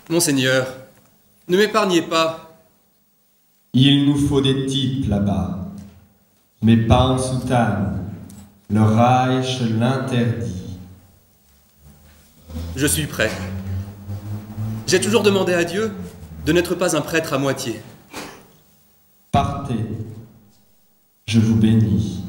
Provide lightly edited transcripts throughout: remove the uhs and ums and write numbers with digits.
Monseigneur, ne m'épargnez pas. Il nous faut des types là-bas, mais pas en soutane. Le Reich l'interdit. Je suis prêt. J'ai toujours demandé à Dieu de n'être pas un prêtre à moitié. Partez, je vous bénis.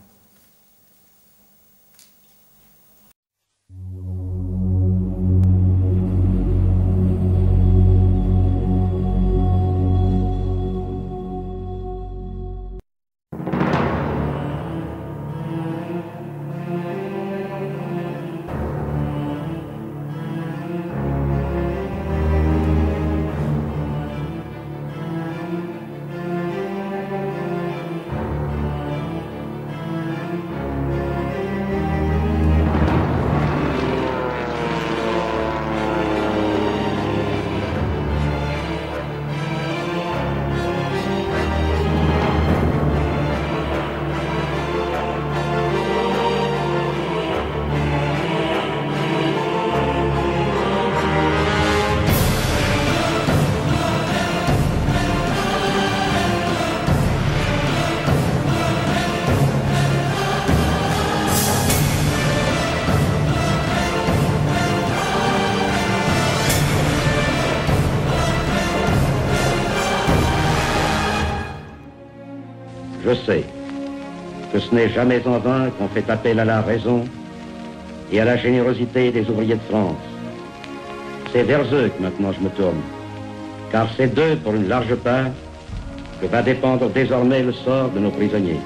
Je sais que ce n'est jamais en vain qu'on fait appel à la raison et à la générosité des ouvriers de France. C'est vers eux que maintenant je me tourne, car c'est d'eux, pour une large part, que va dépendre désormais le sort de nos prisonniers.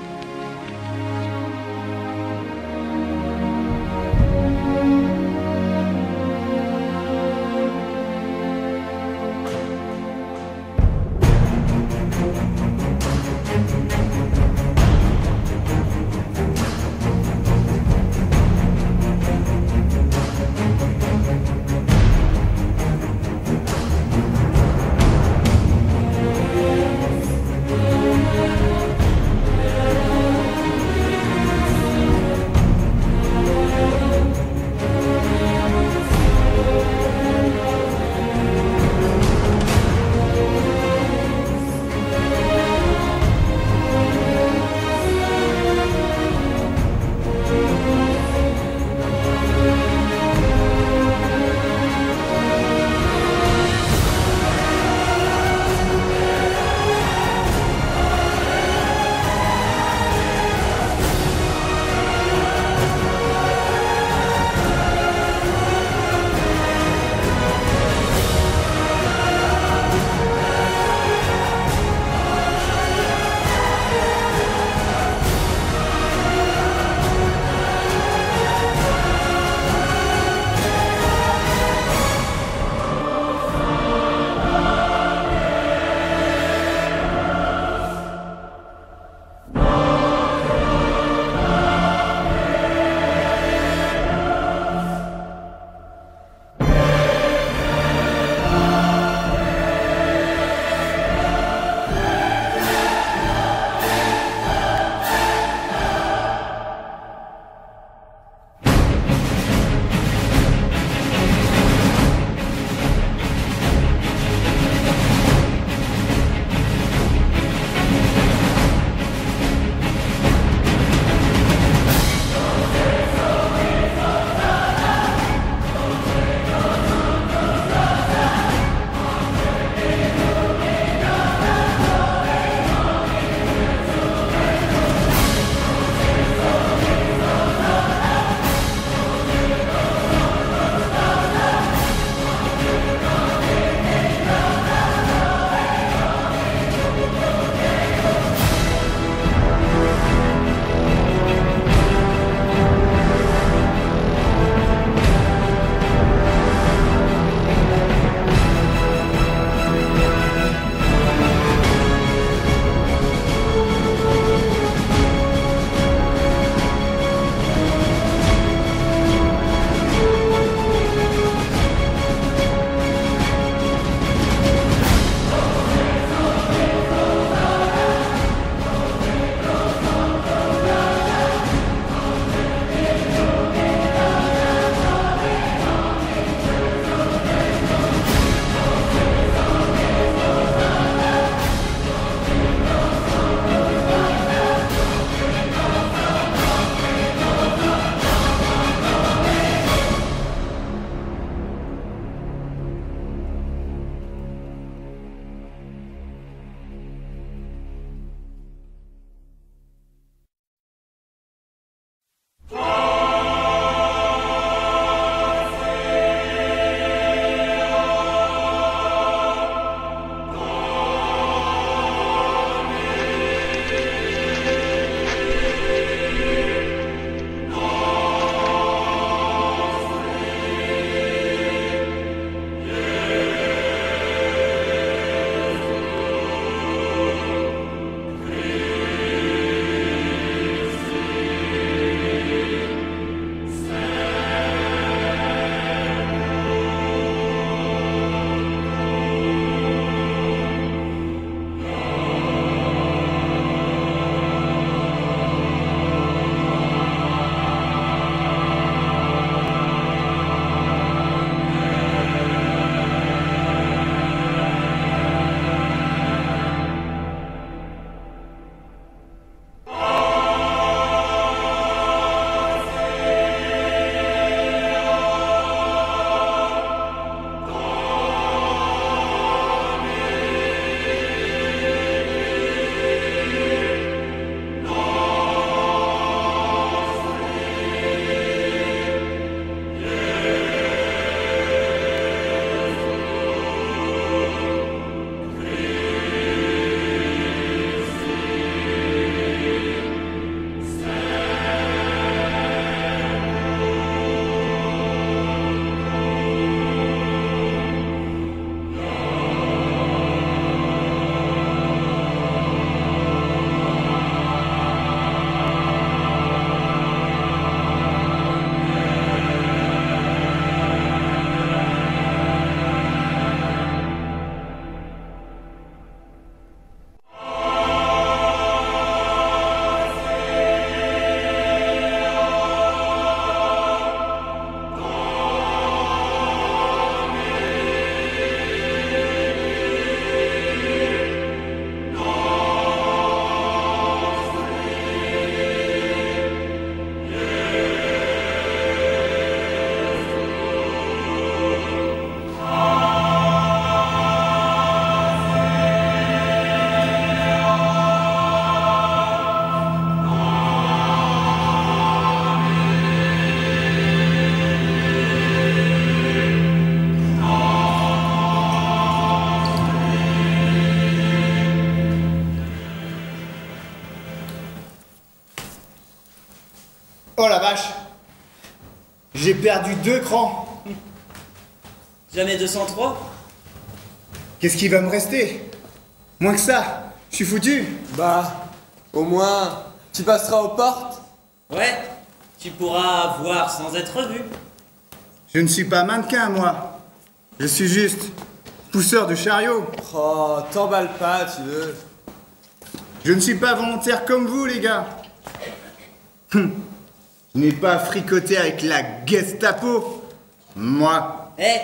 Oh la vache! J'ai perdu 2 crans. Jamais 203? Qu'est-ce qui va me rester? Moins que ça, je suis foutu. Bah, au moins, tu passeras aux portes. Ouais, tu pourras voir sans être vu. Je ne suis pas mannequin, moi. Je suis juste pousseur de chariot. Oh, t'emballe pas, tu veux. Je ne suis pas volontaire comme vous, les gars. Je n'ai pas fricoté avec la Gestapo. Moi. Eh,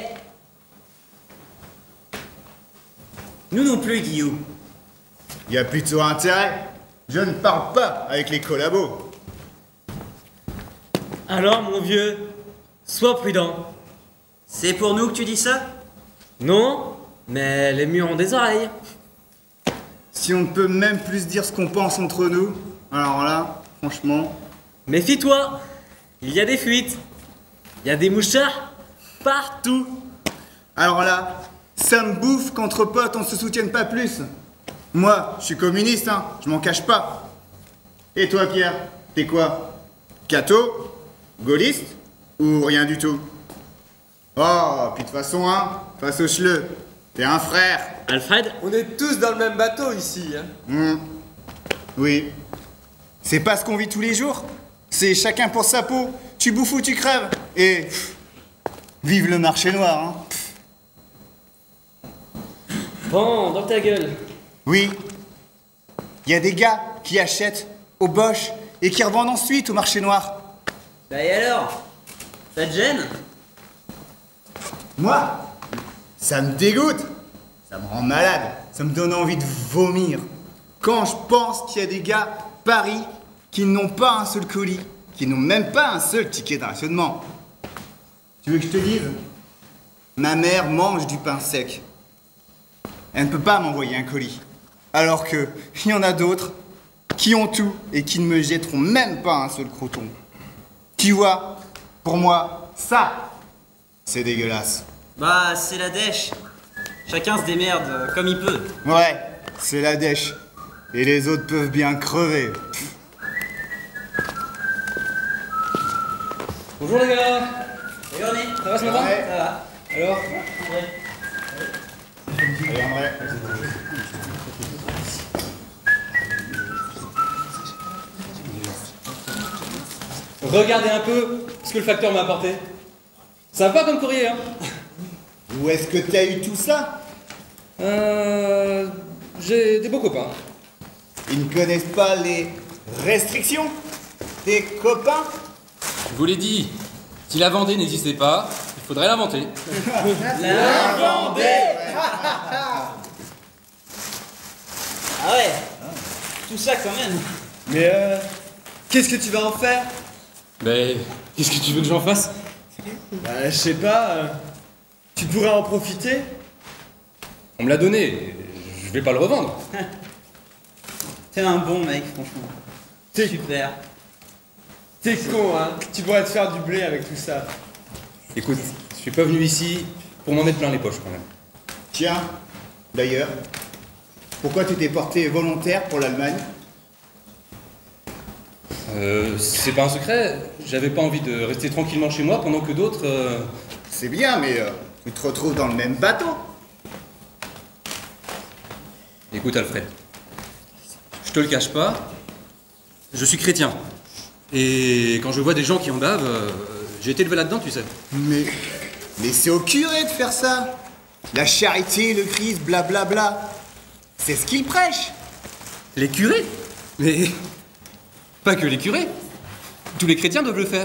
nous non plus, Guillaume. Il y a plutôt intérêt. Je ne parle pas avec les collabos. Alors, mon vieux, sois prudent. C'est pour nous que tu dis ça? Non, mais les murs ont des oreilles. Si on ne peut même plus dire ce qu'on pense entre nous, alors là, franchement... Méfie-toi, il y a des fuites. Il y a des mouchards partout. Alors là, ça me bouffe qu'entre potes on se soutienne pas plus. Moi, je suis communiste, hein, je m'en cache pas. Et toi, Pierre, t'es quoi? Catho? Gaulliste? Ou rien du tout? Oh, puis de toute façon, hein, face au chleu, t'es un frère. Alfred, On est tous dans le même bateau ici. Hein. Oui. C'est pas ce qu'on vit tous les jours. C'est chacun pour sa peau. Tu bouffes ou tu crèves. Et... vive le marché noir, hein. bon, dans ta gueule. Oui. Il y a des gars qui achètent au Bosch et qui revendent ensuite au marché noir. Bah et alors? Ça te gêne? Moi, ça me dégoûte. Ça me rend malade. Ça me donne envie de vomir. Quand je pense qu'il y a des gars, Paris, qui n'ont pas un seul colis, qui n'ont même pas un seul ticket de rationnement. Tu veux que je te dise? Ma mère mange du pain sec. Elle ne peut pas m'envoyer un colis. Alors que il y en a d'autres qui ont tout et qui ne me jetteront même pas un seul croton. Tu vois, pour moi, ça, c'est dégueulasse. Bah, c'est la dèche. Chacun se démerde comme il peut. Ouais, c'est la dèche. Et les autres peuvent bien crever. Bonjour les gars. Salut René. Ça va ce matin? Ouais. Ça va. Alors? Allez, André. Regardez un peu ce que le facteur m'a apporté. Ça va pas comme courrier, hein? Où est-ce que t'as eu tout ça? J'ai des beaux copains. Ils ne connaissent pas les restrictions? Tes copains? Je vous l'ai dit, si la Vendée n'existait pas, il faudrait l'inventer. Ah ouais. Tout ça quand même. Mais qu'est-ce que tu vas en faire? Mais qu'est-ce que tu veux que j'en fasse? Bah, je sais pas. Tu pourrais en profiter? On me l'a donné, je vais pas le revendre. T'es un bon mec, franchement. T'es Super. T'es con, hein. Tu pourrais te faire du blé avec tout ça. Écoute, je suis pas venu ici pour m'en mettre plein les poches quand même. Tiens, d'ailleurs, pourquoi tu t'es porté volontaire pour l'Allemagne? C'est pas un secret, j'avais pas envie de rester tranquillement chez moi pendant que d'autres... C'est bien, mais tu te retrouves dans le même bateau. Écoute Alfred, je te le cache pas, je suis chrétien. Et quand je vois des gens qui en bavent, j'ai été élevé là-dedans, tu sais. Mais laissez au curé de faire ça. La charité, le Christ, blablabla. C'est ce qu'il prêche. Les curés? Mais pas que les curés. Tous les chrétiens doivent le faire.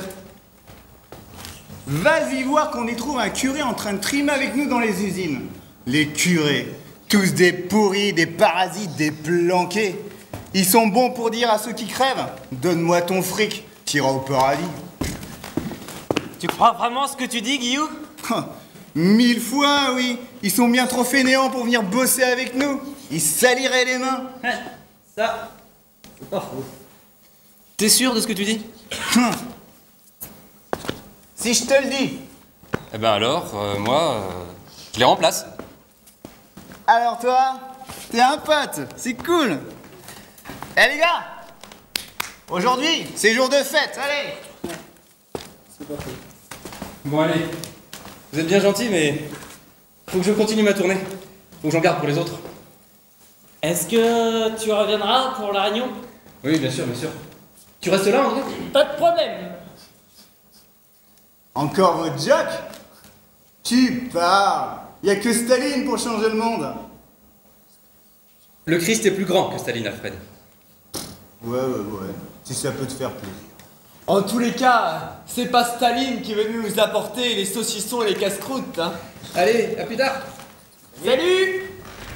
Vas-y voir qu'on y trouve un curé en train de trimer avec nous dans les usines. Les curés, tous des pourris, des parasites, des planqués. Ils sont bons pour dire à ceux qui crèvent, donne-moi ton fric, t'iras au paradis. Tu crois vraiment ce que tu dis, Guillaume? 1000 fois, oui. Ils sont bien trop fainéants pour venir bosser avec nous. Ils saliraient les mains. Ça, c'est pas faux. T'es sûr de ce que tu dis? Si je te le dis. Eh ben alors, moi, je les remplace. Alors toi, t'es un pote, c'est cool. Eh les gars, aujourd'hui, c'est jour de fête, allez. C'est pas fait. Bon allez, vous êtes bien gentils, mais faut que je continue ma tournée. Faut que j'en garde pour les autres. Est-ce que tu reviendras pour la réunion? Oui, bien sûr, bien sûr. Tu restes là, André? Pas de problème. Encore votre Jack? Tu parles. Y a que Staline pour changer le monde. Le Christ est plus grand que Staline, Alfred. Ouais. Si ça peut te faire plaisir. En tous les cas, c'est pas Staline qui est venu nous apporter les saucissons et les casse-croûtes, hein. Allez, à plus tard. Salut!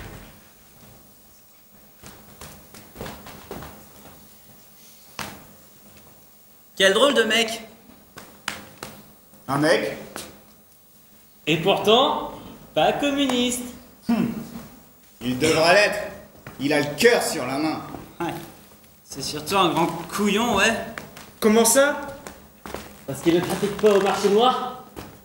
Quel drôle de mec. Un mec? Et pourtant, pas communiste. Il devrait l'être. Il a le cœur sur la main. Ouais. C'est surtout un grand couillon, ouais. Comment ça? Parce qu'il ne pratique pas au marché noir.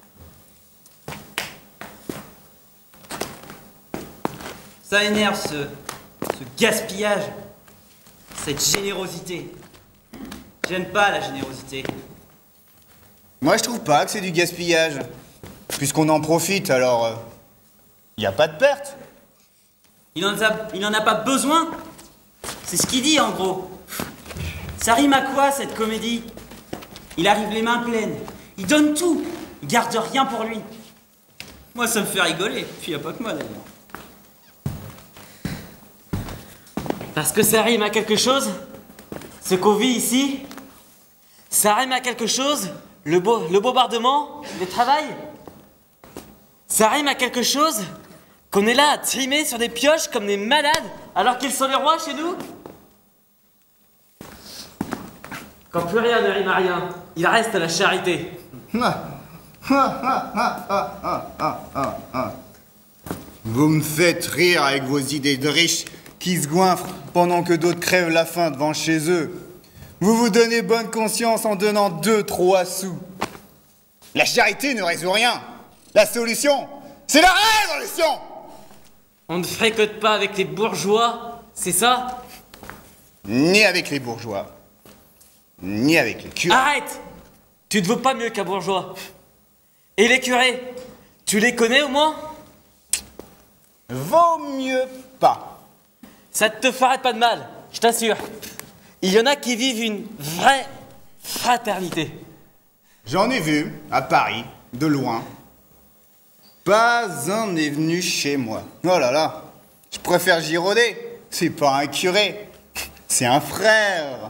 Ça énerve ce gaspillage, cette générosité. J'aime pas la générosité. Moi, je trouve pas que c'est du gaspillage. Puisqu'on en profite, alors... y a pas de perte. Il en a pas besoin. C'est ce qu'il dit en gros. Ça rime à quoi cette comédie? Il arrive les mains pleines. Il donne tout. Il garde rien pour lui. Moi ça me fait rigoler. Puis y a pas que moi d'ailleurs. Parce que ça rime à quelque chose. Ce qu'on vit ici. Ça rime à quelque chose. Le bombardement, le travail. Ça rime à quelque chose. Qu'on est là à trimer sur des pioches comme des malades alors qu'ils sont les rois chez nous. Quand plus rien ne rime à rien, il reste à la charité. Vous me faites rire avec vos idées de riches qui se goinfrent pendant que d'autres crèvent la faim devant chez eux. Vous vous donnez bonne conscience en donnant 2-3 sous. La charité ne résout rien. La solution, c'est la révolution. On ne fréquente pas avec les bourgeois, c'est ça? Ni avec les bourgeois, ni avec les curés. Arrête! Tu ne vaux pas mieux qu'un bourgeois. Et les curés, tu les connais au moins? Vaut mieux pas. Ça ne te ferait pas de mal, je t'assure. Il y en a qui vivent une vraie fraternité. J'en ai vu, à Paris, de loin. Pas un n'est venu chez moi. Oh là là, je préfère Girodet. C'est pas un curé, c'est un frère.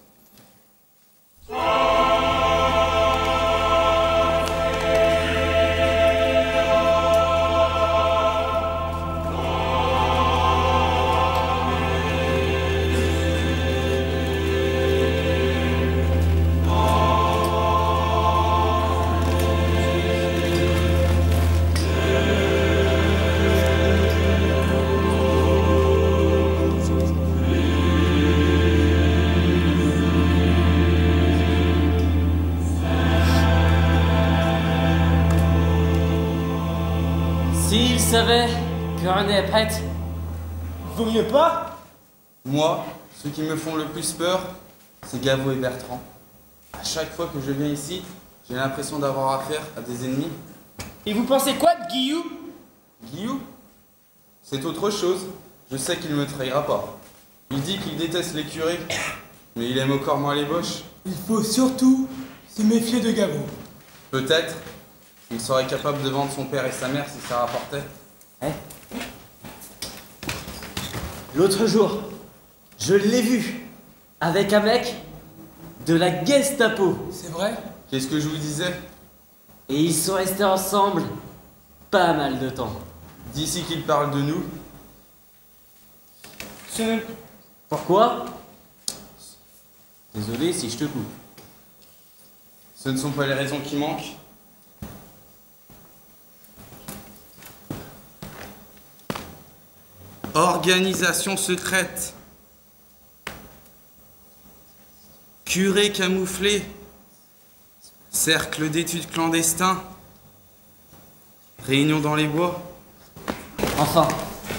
S'ils savaient que René est prête, Vaut mieux pas? Moi, ceux qui me font le plus peur, c'est Gaveau et Bertrand. À chaque fois que je viens ici, j'ai l'impression d'avoir affaire à des ennemis. Et vous pensez quoi de Guillou? Guillou, c'est autre chose. Je sais qu'il ne me trahira pas. Il dit qu'il déteste les curés, mais il aime encore moins les boches. Il faut surtout se méfier de Gaveau. Peut-être qu'il serait capable de vendre son père et sa mère si ça rapportait. l'autre jour, je l'ai vu avec un mec de la Gestapo. C'est vrai? Qu'est-ce que je vous disais? Et ils sont restés ensemble pas mal de temps. D'ici qu'il parle de nous, Pourquoi? Désolé si je te coupe. ce ne sont pas les raisons qui manquent. Organisation secrète. Curé camouflé. Cercle d'études clandestins. Réunion dans les bois. Enfin,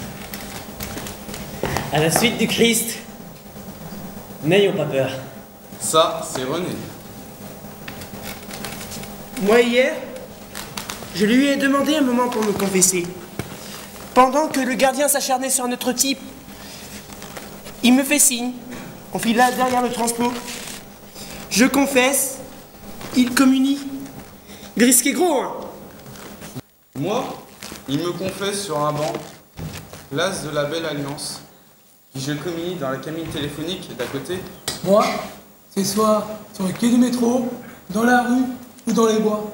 à la suite du Christ, n'ayons pas peur. Ça, c'est René. Moi, hier, je lui ai demandé un moment pour me confesser. Pendant que le gardien s'acharnait sur notre type, il me fait signe. On file là derrière le transpo. Je confesse, il communie. Il risquait gros, hein. Moi, il me confesse sur un banc, place de la Belle Alliance, puis je communie dans la cabine téléphonique d'à côté. Moi, c'est soit sur le quai du métro, dans la rue ou dans les bois.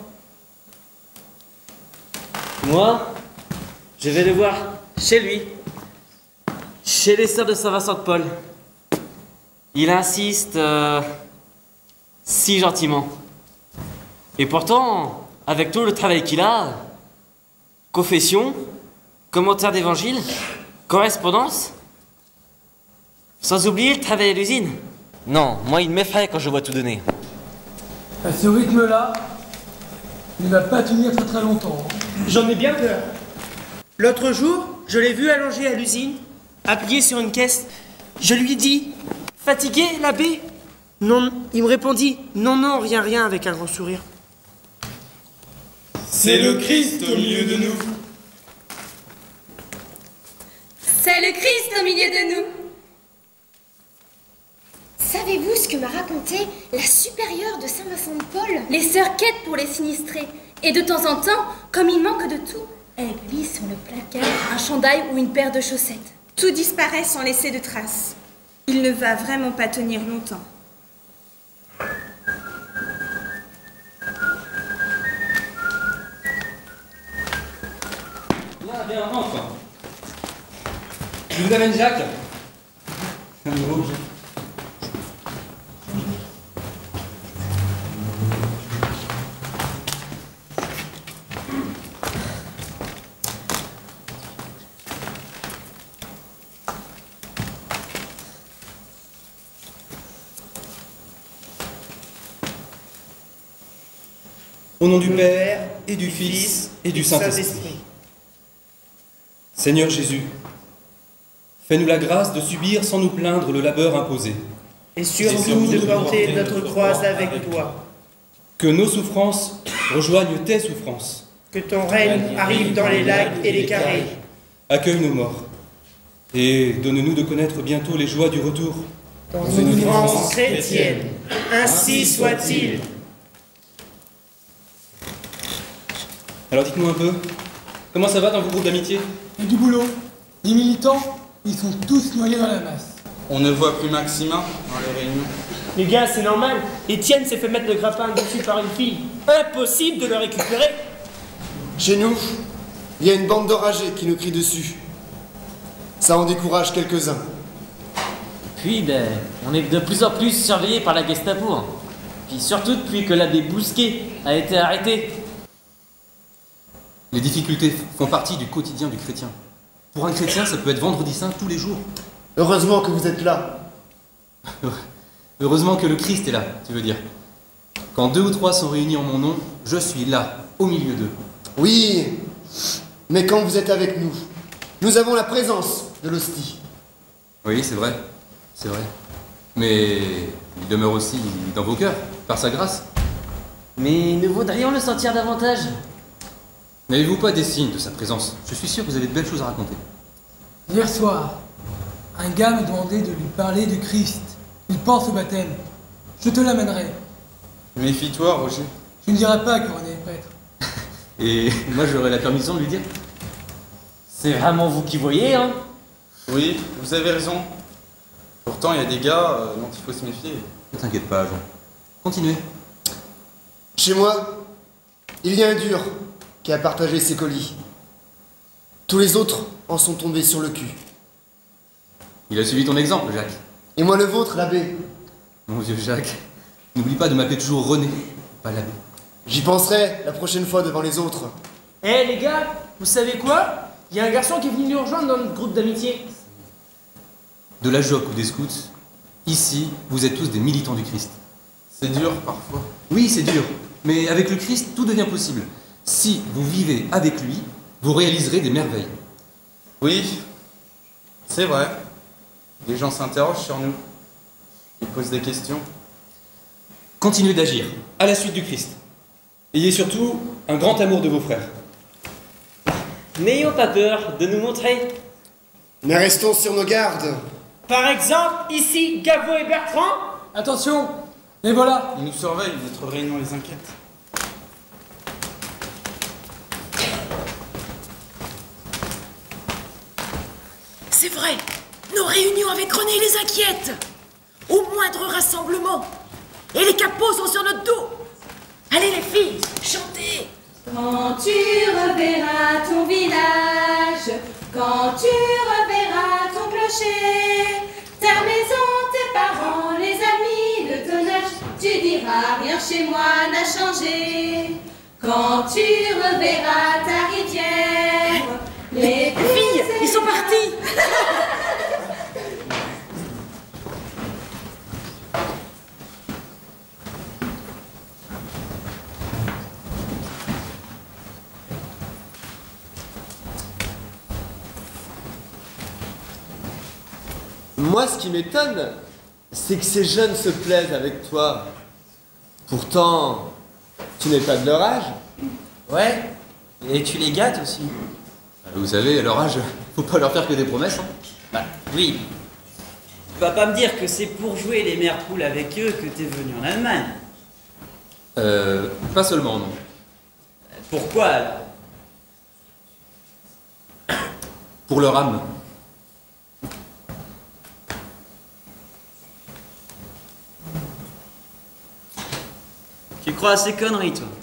Moi, je vais le voir chez lui, chez les sœurs de Saint-Vincent-de-Paul. Il insiste si gentiment. Et pourtant, avec tout le travail qu'il a, confession, commentaire d'évangile, correspondance, sans oublier le travail à l'usine. Non, moi il m'effraie quand je vois tout donner. À ce rythme-là, il ne va pas tenir très très longtemps. J'en ai bien peur. L'autre jour, je l'ai vu allongé à l'usine, appuyé sur une caisse. Je lui ai dit « Fatigué, l'abbé ?» Non, il me répondit « Non, non, rien, rien » avec un grand sourire. C'est le Christ au milieu de nous. C'est le Christ au milieu de nous. Savez-vous ce que m'a raconté la supérieure de Saint-Vincent-de-Paul? Les sœurs quêtent pour les sinistrés. Et de temps en temps, comme il manque de tout, elles glissent sur le placard un chandail ou une paire de chaussettes. Tout disparaît sans laisser de traces. Il ne va vraiment pas tenir longtemps. Là, viens, rentre. Je vous amène Jacques. Un nouveau. Au nom du Père, et du Fils, et du Saint-Esprit. Seigneur Jésus, fais-nous la grâce de subir sans nous plaindre le labeur imposé. Et sur nous de porter notre croix avec toi. Que nos souffrances rejoignent tes souffrances. Que ton règne arrive dans les lacs et les carrés. Accueille nos morts. Et donne-nous de connaître bientôt les joies du retour. Dans une France chrétienne, ainsi soit-il. Alors dites-nous un peu, comment ça va dans vos groupes d'amitié? Il y a du boulot. Les militants, ils sont tous noyés dans la masse. On ne voit plus Maximin dans les réunions. Les gars, c'est normal. Étienne s'est fait mettre le grappin dessus par une fille. Impossible de le récupérer. Chez nous, il y a une bande d'enragés qui nous crie dessus. Ça en décourage quelques-uns. Puis, on est de plus en plus surveillés par la Gestapo. Hein. Puis surtout depuis que l'abbé Bousquet a été arrêté. Les difficultés font partie du quotidien du chrétien. Pour un chrétien, ça peut être vendredi saint tous les jours. Heureusement que vous êtes là. Heureusement que le Christ est là, tu veux dire. Quand 2 ou 3 sont réunis en mon nom, je suis là, au milieu d'eux. Oui, mais quand vous êtes avec nous, nous avons la présence de l'hostie. Oui, c'est vrai, c'est vrai. Mais il demeure aussi dans vos cœurs, par sa grâce. Mais nous voudrions le sentir davantage. N'avez-vous pas des signes de sa présence? Je suis sûr que vous avez de belles choses à raconter. Hier soir, un gars me demandait de lui parler du Christ. Il pense au baptême. Je te l'amènerai. Méfie-toi, Roger. Je ne dirai pas que René est prêtre. Et moi, j'aurai la permission de lui dire? C'est vraiment vous qui voyez, hein? Oui, vous avez raison. Pourtant, il y a des gars dont il faut se méfier. Ne t'inquiète pas, Jean. Continuez. Chez moi, il y a un dur qui a partagé ses colis. Tous les autres en sont tombés sur le cul. Il a suivi ton exemple, Jacques. Et moi le vôtre, l'abbé. Mon vieux Jacques, n'oublie pas de m'appeler toujours René, pas l'abbé. J'y penserai la prochaine fois devant les autres. Eh les gars, vous savez quoi? Il y a un garçon qui est venu nous rejoindre dans notre groupe d'amitié. De la joque ou des scouts, ici, vous êtes tous des militants du Christ. C'est dur, parfois. Oui, c'est dur. Mais avec le Christ, tout devient possible. Si vous vivez avec lui, vous réaliserez des merveilles. Oui, c'est vrai. Les gens s'interrogent sur nous. Ils posent des questions. Continuez d'agir, à la suite du Christ. Ayez surtout un grand amour de vos frères. N'ayons pas peur de nous montrer. Mais restons sur nos gardes. Par exemple, ici, Gaveau et Bertrand. Attention, les voilà. Ils nous surveillent, notre réunion les inquiète. C'est vrai, nos réunions avec René les inquiètent. Au moindre rassemblement. Et les capots sont sur notre dos. Allez les filles, chantez. Quand tu reverras ton village, quand tu reverras ton clocher, ta maison, tes parents, les amis de ton âge, tu diras rien chez moi n'a changé. Quand tu reverras ta rivière, les filles, ils sont partis. Moi, ce qui m'étonne, c'est que ces jeunes se plaisent avec toi. Pourtant, tu n'es pas de leur âge. Ouais, et tu les gâtes aussi. Vous savez, à leur âge, faut pas leur faire que des promesses. Hein. Bah, oui. Tu vas pas me dire que c'est pour jouer les mères poules avec eux que t'es venu en Allemagne. Pas seulement, non. Pourquoi alors? Pour leur âme. Tu crois à ces conneries, toi?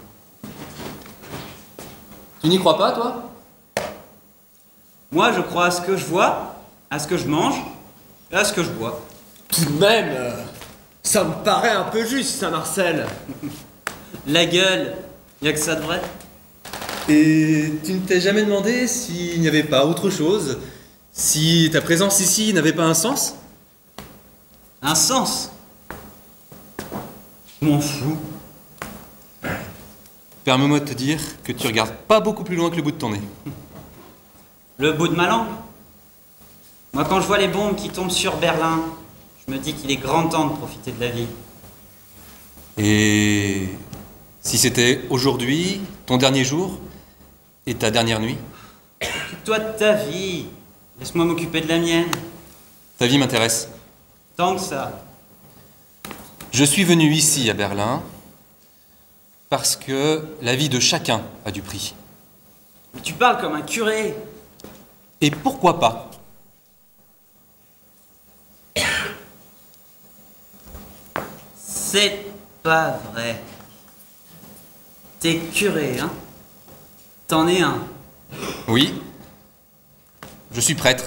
Tu n'y crois pas, toi? Moi, je crois à ce que je vois, à ce que je mange, et à ce que je bois. Tout de même, ça me paraît un peu juste, ça, Marcel. La gueule, y a que ça de vrai. Et tu ne t'es jamais demandé s'il n'y avait pas autre chose? Si ta présence ici n'avait pas un sens? Un sens? Je m'en fous. Permets-moi de te dire que tu regardes pas beaucoup plus loin que le bout de ton nez. Le bout de ma langue? Moi, quand je vois les bombes qui tombent sur Berlin, je me dis qu'il est grand temps de profiter de la vie. Et si c'était aujourd'hui, ton dernier jour, et ta dernière nuit? Occupe-toi de ta vie. Laisse-moi m'occuper de la mienne. Ta vie m'intéresse. Tant que ça. Je suis venu ici, à Berlin, parce que la vie de chacun a du prix. Mais tu parles comme un curé. Et pourquoi pas? C'est pas vrai. T'es curé, hein? T'en es un. Oui. Je suis prêtre.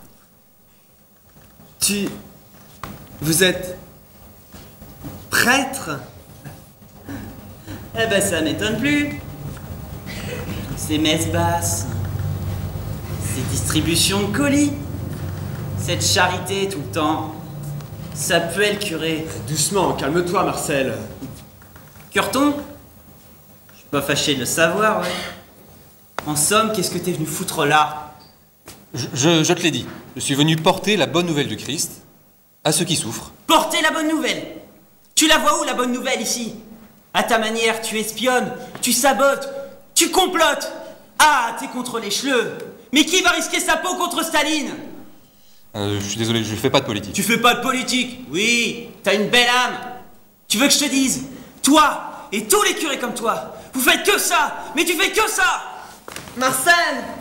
Vous êtes... prêtre? Eh ben ça m'étonne plus. Ces messes basses, ces distributions de colis, cette charité tout le temps, ça puait le curé. Doucement, calme-toi, Marcel. Curton? Je suis pas fâché de le savoir, ouais. En somme, qu'est-ce que t'es venu foutre là? Je te l'ai dit, je suis venu porter la bonne nouvelle du Christ à ceux qui souffrent. Porter la bonne nouvelle? Tu la vois où, la bonne nouvelle, ici? À ta manière, tu espionnes, tu sabotes, tu complotes. Ah, t'es contre les chleux. Mais qui va risquer sa peau contre Staline? Je suis désolé, je fais pas de politique. Tu fais pas de politique? Oui, t'as une belle âme. Tu veux que je te dise? Toi et tous les curés comme toi, vous faites que ça. Mais tu fais que ça. Marcel!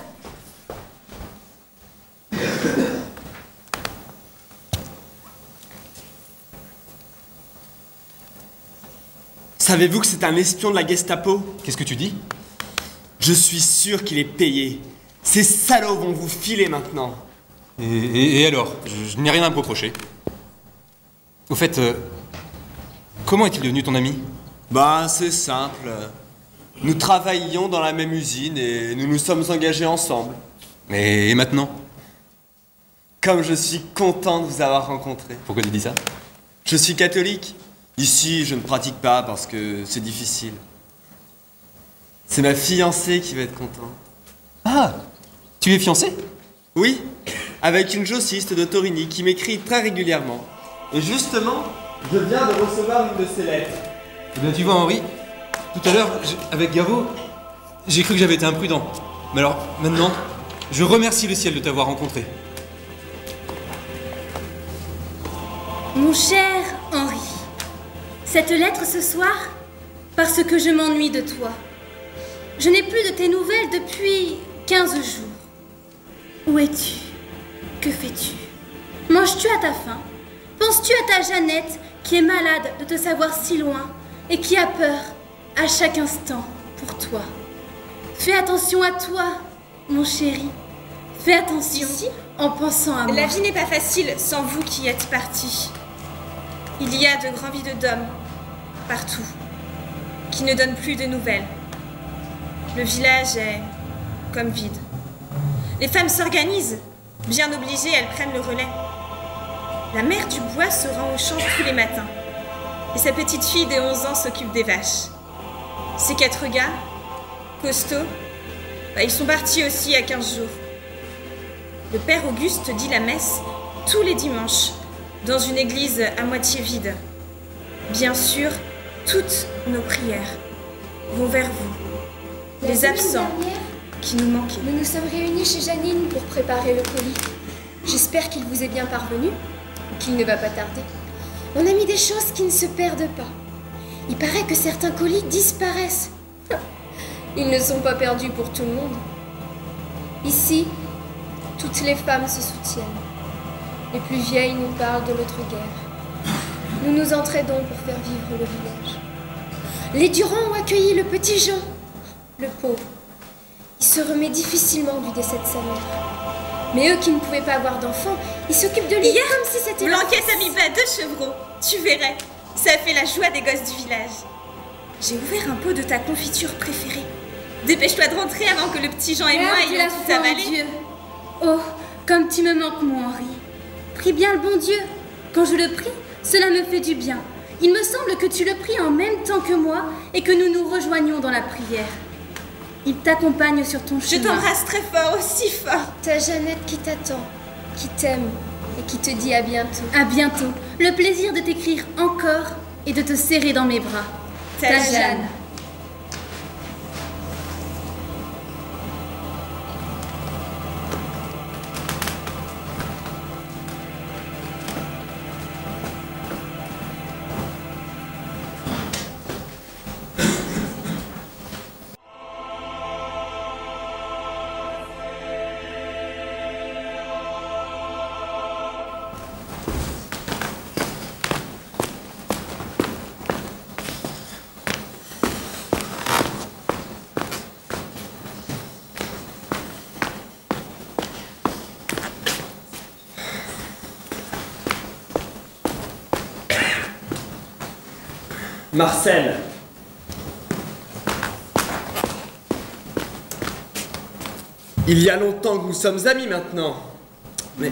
Savez-vous que c'est un espion de la Gestapo? Qu'est-ce que tu dis? Je suis sûr qu'il est payé. Ces salauds vont vous filer maintenant. Et alors? Je n'ai rien à me reprocher. Au fait, comment est-il devenu ton ami? Bah, c'est simple. Nous travaillions dans la même usine et nous nous sommes engagés ensemble. Et maintenant? Comme je suis content de vous avoir rencontré. Pourquoi tu dis ça? Je suis catholique. Ici, je ne pratique pas parce que c'est difficile. C'est ma fiancée qui va être contente. Ah! Tu es fiancé? Oui, avec une jossiste de Torigny qui m'écrit très régulièrement. Et justement, je viens de recevoir une de ses lettres. Eh bien, tu vois, Henri, Tout à l'heure, avec Gavo, j'ai cru que j'avais été imprudent. Mais alors, maintenant, je remercie le ciel de t'avoir rencontré. Mon cher Henri, cette lettre ce soir, parce que je m'ennuie de toi. Je n'ai plus de tes nouvelles depuis 15 jours. Où es-tu? Que fais-tu? Manges-tu à ta faim? Penses-tu à ta Jeannette qui est malade de te savoir si loin et qui a peur à chaque instant pour toi? Fais attention à toi, mon chéri. Fais attention en pensant à moi. La vie n'est pas facile sans vous qui êtes partis. Il y a de grands vides d'hommes, partout, qui ne donnent plus de nouvelles. Le village est comme vide. Les femmes s'organisent, bien obligées, elles prennent le relais. La mère du bois se rend au champ tous les matins, et sa petite fille de 11 ans s'occupe des vaches. Ces 4 gars, costauds, ils sont partis aussi à 15 jours. Le père Auguste dit la messe tous les dimanches, dans une église à moitié vide. Bien sûr, toutes nos prières vont vers vous, les absents qui nous manquaient. Nous nous sommes réunis chez Janine pour préparer le colis. J'espère qu'il vous est bien parvenu, ou qu'il ne va pas tarder. On a mis des choses qui ne se perdent pas. Il paraît que certains colis disparaissent. Ils ne sont pas perdus pour tout le monde. Ici, toutes les femmes se soutiennent. Les plus vieilles nous parlent de notre guerre. Nous nous entraidons pour faire vivre le village. Les Durand ont accueilli le petit Jean, le pauvre. Il se remet difficilement du décès de sa mère. Mais eux qui ne pouvaient pas avoir d'enfants, ils s'occupent de lui comme si c'était... Blanquette a mis bas 2 chevreaux. Tu verrais, ça a fait la joie des gosses du village. J'ai ouvert un pot de ta confiture préférée. Dépêche-toi de rentrer avant que le petit Jean et moi ayons tout avalé. Dieu. Oh, comme tu me manques, mon Henri. Prie bien le bon Dieu. Quand je le prie, cela me fait du bien. Il me semble que tu le pries en même temps que moi et que nous nous rejoignons dans la prière. Il t'accompagne sur ton chemin. Je t'embrasse très fort, aussi fort. Ta Jeannette qui t'attend, qui t'aime et qui te dit à bientôt. À bientôt. Le plaisir de t'écrire encore et de te serrer dans mes bras. Ta Jeanne. Marcel. Il y a longtemps que nous sommes amis maintenant. Mais...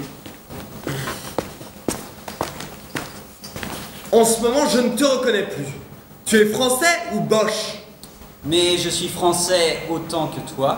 en ce moment, je ne te reconnais plus. Tu es français ou Boche? Mais je suis français autant que toi.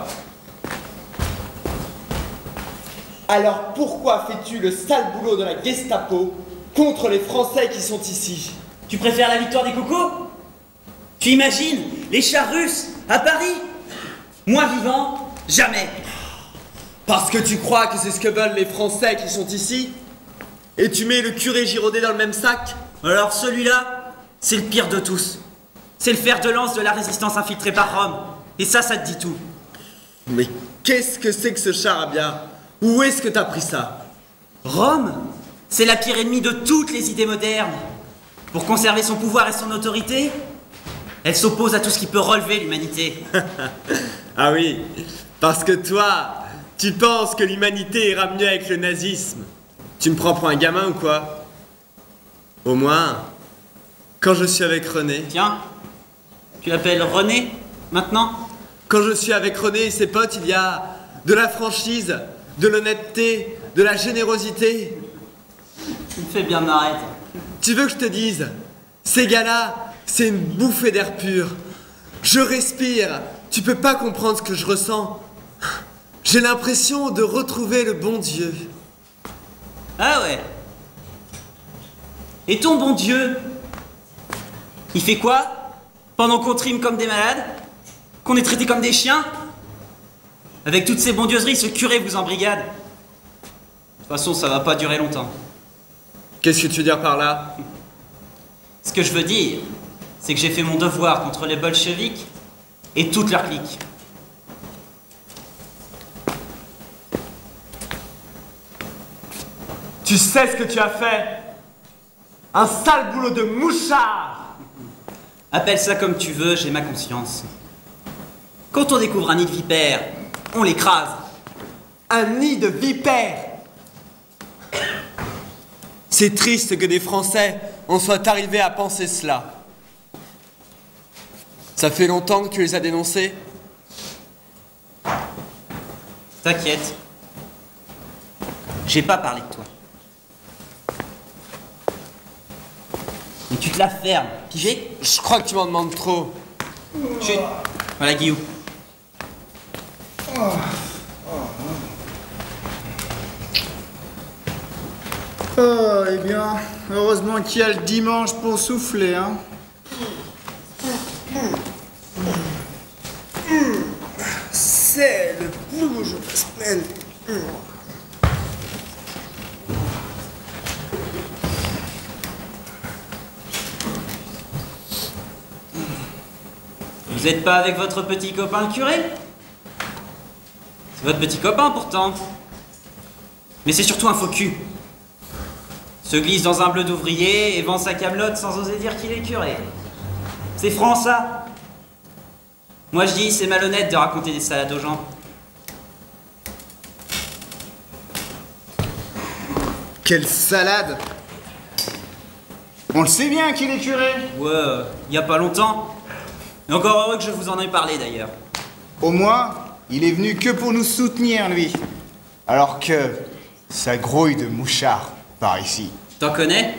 Alors pourquoi fais-tu le sale boulot de la Gestapo contre les Français qui sont ici? Tu préfères la victoire des cocos? Tu imagines les chars russes à Paris? Moi vivant, jamais. Parce que tu crois que c'est ce que veulent les Français qui sont ici? Et tu mets le curé Giraudet dans le même sac? Alors celui-là, c'est le pire de tous. C'est le fer de lance de la résistance infiltrée par Rome. Et ça te dit tout. Mais qu'est-ce que c'est que ce charabia? Où est-ce que t'as pris ça? Rome, c'est la pire ennemie de toutes les idées modernes. Pour conserver son pouvoir et son autorité, elle s'oppose à tout ce qui peut relever l'humanité. Ah oui, parce que toi, tu penses que l'humanité ira mieux avec le nazisme. Tu me prends pour un gamin ou quoi? Au moins, quand je suis avec René... Tiens, tu l'appelles René, maintenant? Quand je suis avec René et ses potes, il y a de la franchise, de l'honnêteté, de la générosité. Tu me fais bien marrer. Tu veux que je te dise, ces gars-là, c'est une bouffée d'air pur. Je respire, tu peux pas comprendre ce que je ressens. J'ai l'impression de retrouver le bon Dieu. Ah ouais. Et ton bon Dieu, il fait quoi? Pendant qu'on trime comme des malades, qu'on est traités comme des chiens. Avec toutes ces bondieuseries, ce curé vous embrigade. De toute façon, ça va pas durer longtemps. Qu'est-ce que tu veux dire par là? Ce que je veux dire, c'est que j'ai fait mon devoir contre les bolcheviks et toute leur clique. Tu sais ce que tu as fait? Un sale boulot de mouchard! Appelle ça comme tu veux, j'ai ma conscience. Quand on découvre un nid de vipère, on l'écrase. Un nid de vipère! C'est triste que des Français en soient arrivés à penser cela. Ça fait longtemps que tu les as dénoncés? T'inquiète. J'ai pas parlé de toi. Mais tu te la fermes, pigé? Je crois que tu m'en demandes trop. Chut. Voilà Guillaume. Oh, eh bien, heureusement qu'il y a le dimanche pour souffler, hein. C'est le plus beau jour de la semaine. Vous êtes pas avec votre petit copain le curé? C'est votre petit copain pourtant. Mais c'est surtout un faux cul. Se glisse dans un bleu d'ouvrier et vend sa camelote sans oser dire qu'il est curé. C'est franc ça? Moi je dis c'est malhonnête de raconter des salades aux gens. Quelle salade! On le sait bien qu'il est curé. Ouais, y a pas longtemps. Et encore heureux que je vous en ai parlé d'ailleurs. Au moins, il est venu que pour nous soutenir, lui. Alors que ça grouille de mouchards par ici. T'en connais?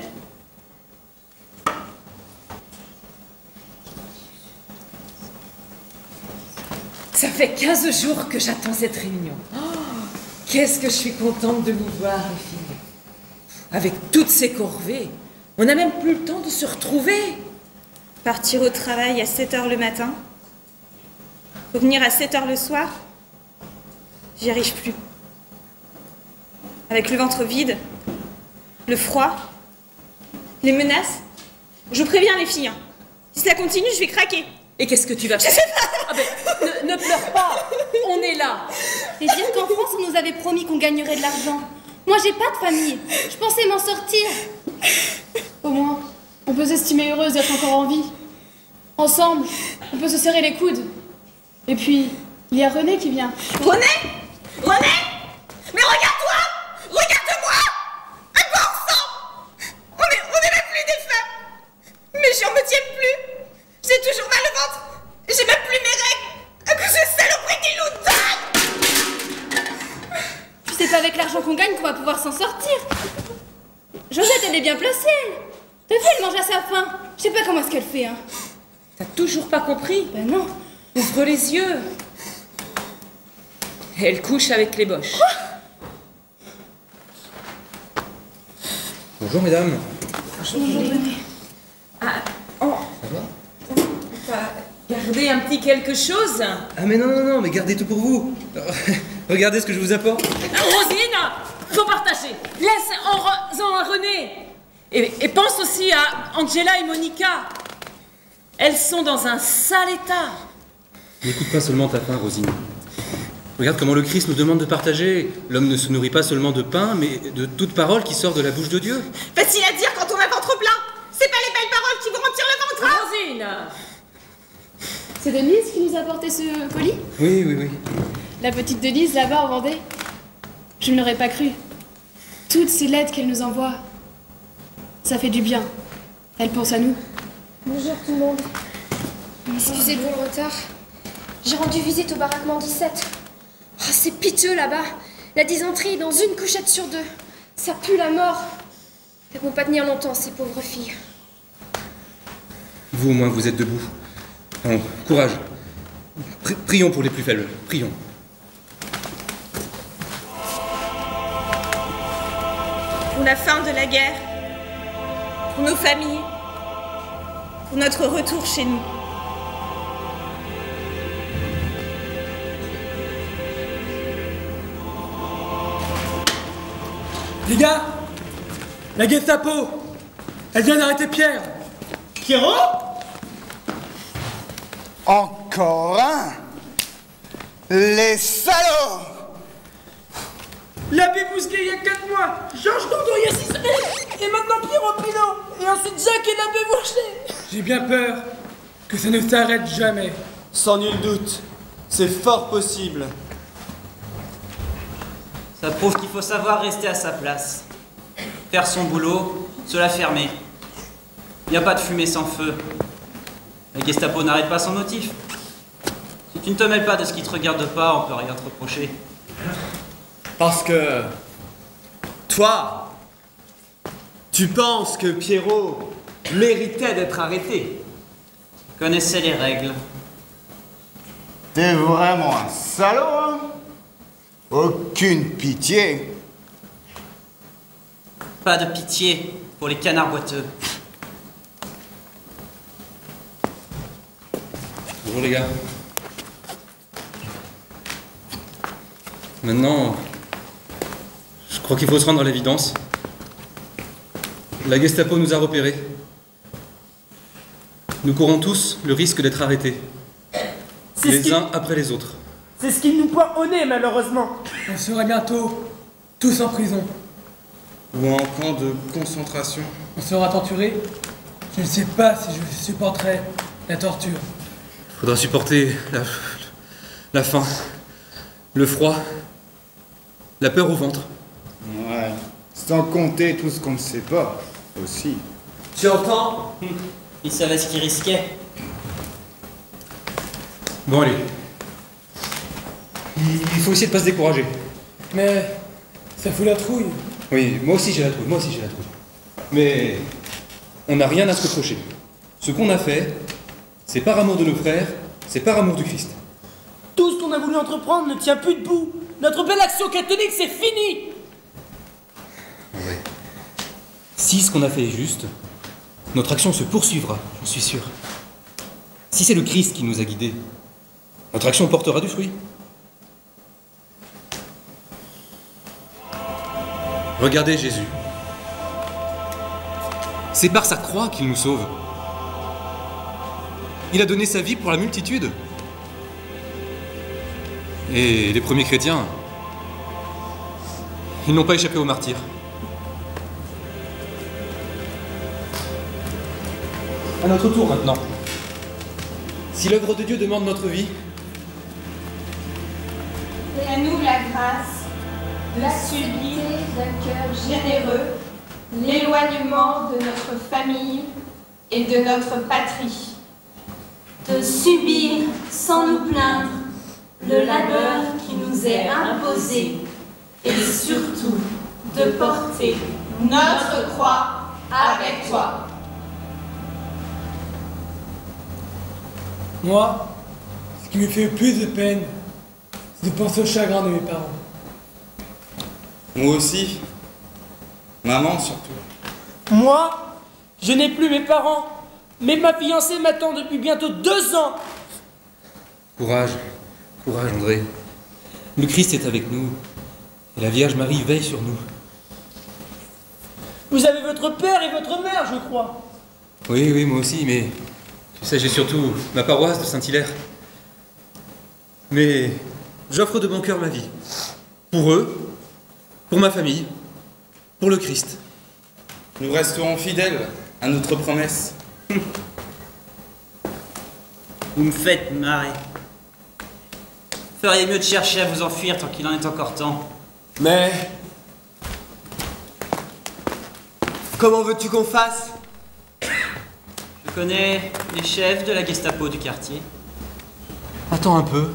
Ça fait 15 jours que j'attends cette réunion. Oh, qu'est-ce que je suis contente de vous voir, les filles. Avec toutes ces corvées, on n'a même plus le temps de se retrouver. Partir au travail à 7h le matin, revenir à 7h le soir, j'y arrive plus. Avec le ventre vide, le froid, les menaces, je vous préviens les filles, hein. Si ça continue, je vais craquer. Et qu'est-ce que tu vas faire? Je sais pas. Ah ben, ne pleure pas, on est là. Et dire qu'en France, on nous avait promis qu'on gagnerait de l'argent. Moi, j'ai pas de famille. Je pensais m'en sortir. Au moins, on peut s'estimer heureuse d'être encore en vie. Ensemble, on peut se serrer les coudes. Et puis, il y a René qui vient. René? René? Mais regarde-toi! Regarde-moi! Un peu ensemble! On est même plus des femmes! Mais j'en me tiens plus! J'ai toujours mal au ventre! J'ai même plus mes règles! À cause de saloperies qui nous donnent! Puis c'est pas avec l'argent qu'on gagne qu'on va pouvoir s'en sortir. Josette, elle est bien placée, elle. T'as vu, elle mange à sa faim. Je sais pas comment est-ce qu'elle fait, hein. T'as toujours pas compris? Ben non. Ouvre les yeux. Elle couche avec les boches. Bonjour mesdames. Bonjour René. Ah, on va garder un petit quelque chose? Ah mais non, mais gardez tout pour vous. Regardez ce que je vous apporte. Rosine, faut partager. Laisse-en à René. Et pense aussi à Angela et Monica. Elles sont dans un sale état. N'écoute pas seulement ta faim, Rosine. Regarde comment le Christ nous demande de partager. L'homme ne se nourrit pas seulement de pain, mais de toute parole qui sort de la bouche de Dieu. Facile à dire quand on a le ventre plein. C'est pas les belles paroles qui vont remplir le ventre. Rosine. C'est Denise qui nous a apporté ce colis? Oui. La petite Denise, là-bas, en Vendée. Je ne l'aurais pas cru. Toutes ces lettres qu'elle nous envoie, ça fait du bien. Elle pense à nous. Bonjour tout le monde. Excusez pour le retard. J'ai rendu visite au baraquement 17. Oh, c'est piteux là-bas. La dysenterie est dans une couchette sur 2. Ça pue la mort. Elles vont pas tenir longtemps, ces pauvres filles. Vous au moins, vous êtes debout. Allons, courage. Prions pour les plus faibles. Prions. Pour la fin de la guerre, pour nos familles, pour notre retour chez nous. Les gars, la Gestapo, elle vient d'arrêter Pierre. Pierrot? Encore un? Les salauds! L'abbé Bousquet il y a 4 mois, Georges Doudou il y a 6 semaines, et maintenant Pierrot Pinot, et ensuite Jacques et l'abbé Boucher. J'ai bien peur que ça ne s'arrête jamais. Sans nul doute, c'est fort possible. Ça prouve qu'il faut savoir rester à sa place. Faire son boulot, se la fermer. Il n'y a pas de fumée sans feu. La Gestapo n'arrête pas son motif. Si tu ne te mêles pas de ce qui te regarde pas, on peut rien te reprocher. Parce que... toi, tu penses que Pierrot méritait d'être arrêté. Connaissais les règles. T'es vraiment un salaud, hein? Aucune pitié. Pas de pitié pour les canards boiteux. Bonjour les gars. Maintenant, je crois qu'il faut se rendre à l'évidence. La Gestapo nous a repérés. Nous courons tous le risque d'être arrêtés. Les uns après les autres. C'est ce qui nous pointe au nez, malheureusement. On sera bientôt tous en prison. Ou en camp de concentration. On sera torturés. Je ne sais pas si je supporterai la torture. Il faudra supporter la faim, le froid, la peur au ventre. Ouais, sans compter tout ce qu'on ne sait pas, aussi. Tu entends? Il savait ce qu'il risquait. Bon allez. Il faut essayer de pas se décourager. Mais ça fout la trouille. Oui, moi aussi j'ai la trouille, Mais on n'a rien à se reprocher. Ce qu'on a fait, c'est par amour de nos frères, c'est par amour du Christ. Tout ce qu'on a voulu entreprendre ne tient plus debout. Notre belle action catholique, c'est fini. Ouais. Si ce qu'on a fait est juste, notre action se poursuivra, j'en suis sûr. Si c'est le Christ qui nous a guidés, notre action portera du fruit. Regardez Jésus. C'est par sa croix qu'il nous sauve. Il a donné sa vie pour la multitude. Et les premiers chrétiens, ils n'ont pas échappé au martyr. À notre tour maintenant. Si l'œuvre de Dieu demande notre vie, Et à nous la grâce, la subir d'un cœur généreux, l'éloignement de notre famille et de notre patrie. De subir sans nous plaindre le labeur qui nous est imposé et surtout de porter notre croix avec toi. Moi, ce qui me fait le plus de peine, c'est de penser au chagrin de mes parents. Moi aussi. Maman surtout. Moi, je n'ai plus mes parents, mais ma fiancée m'attend depuis bientôt 2 ans. courage, courage André. Le Christ est avec nous, et la Vierge Marie veille sur nous. Vous avez votre père et votre mère, je crois. Oui, oui, moi aussi, mais tu sais, j'ai surtout ma paroisse de Saint-Hilaire. Mais j'offre de bon cœur ma vie. Pour eux, pour ma famille, pour le Christ. Nous resterons fidèles à notre promesse. Vous me faites marrer. Feriez mieux de chercher à vous enfuir tant qu'il en est encore temps. Mais... comment veux-tu qu'on fasse? Je connais les chefs de la Gestapo du quartier. Attends un peu.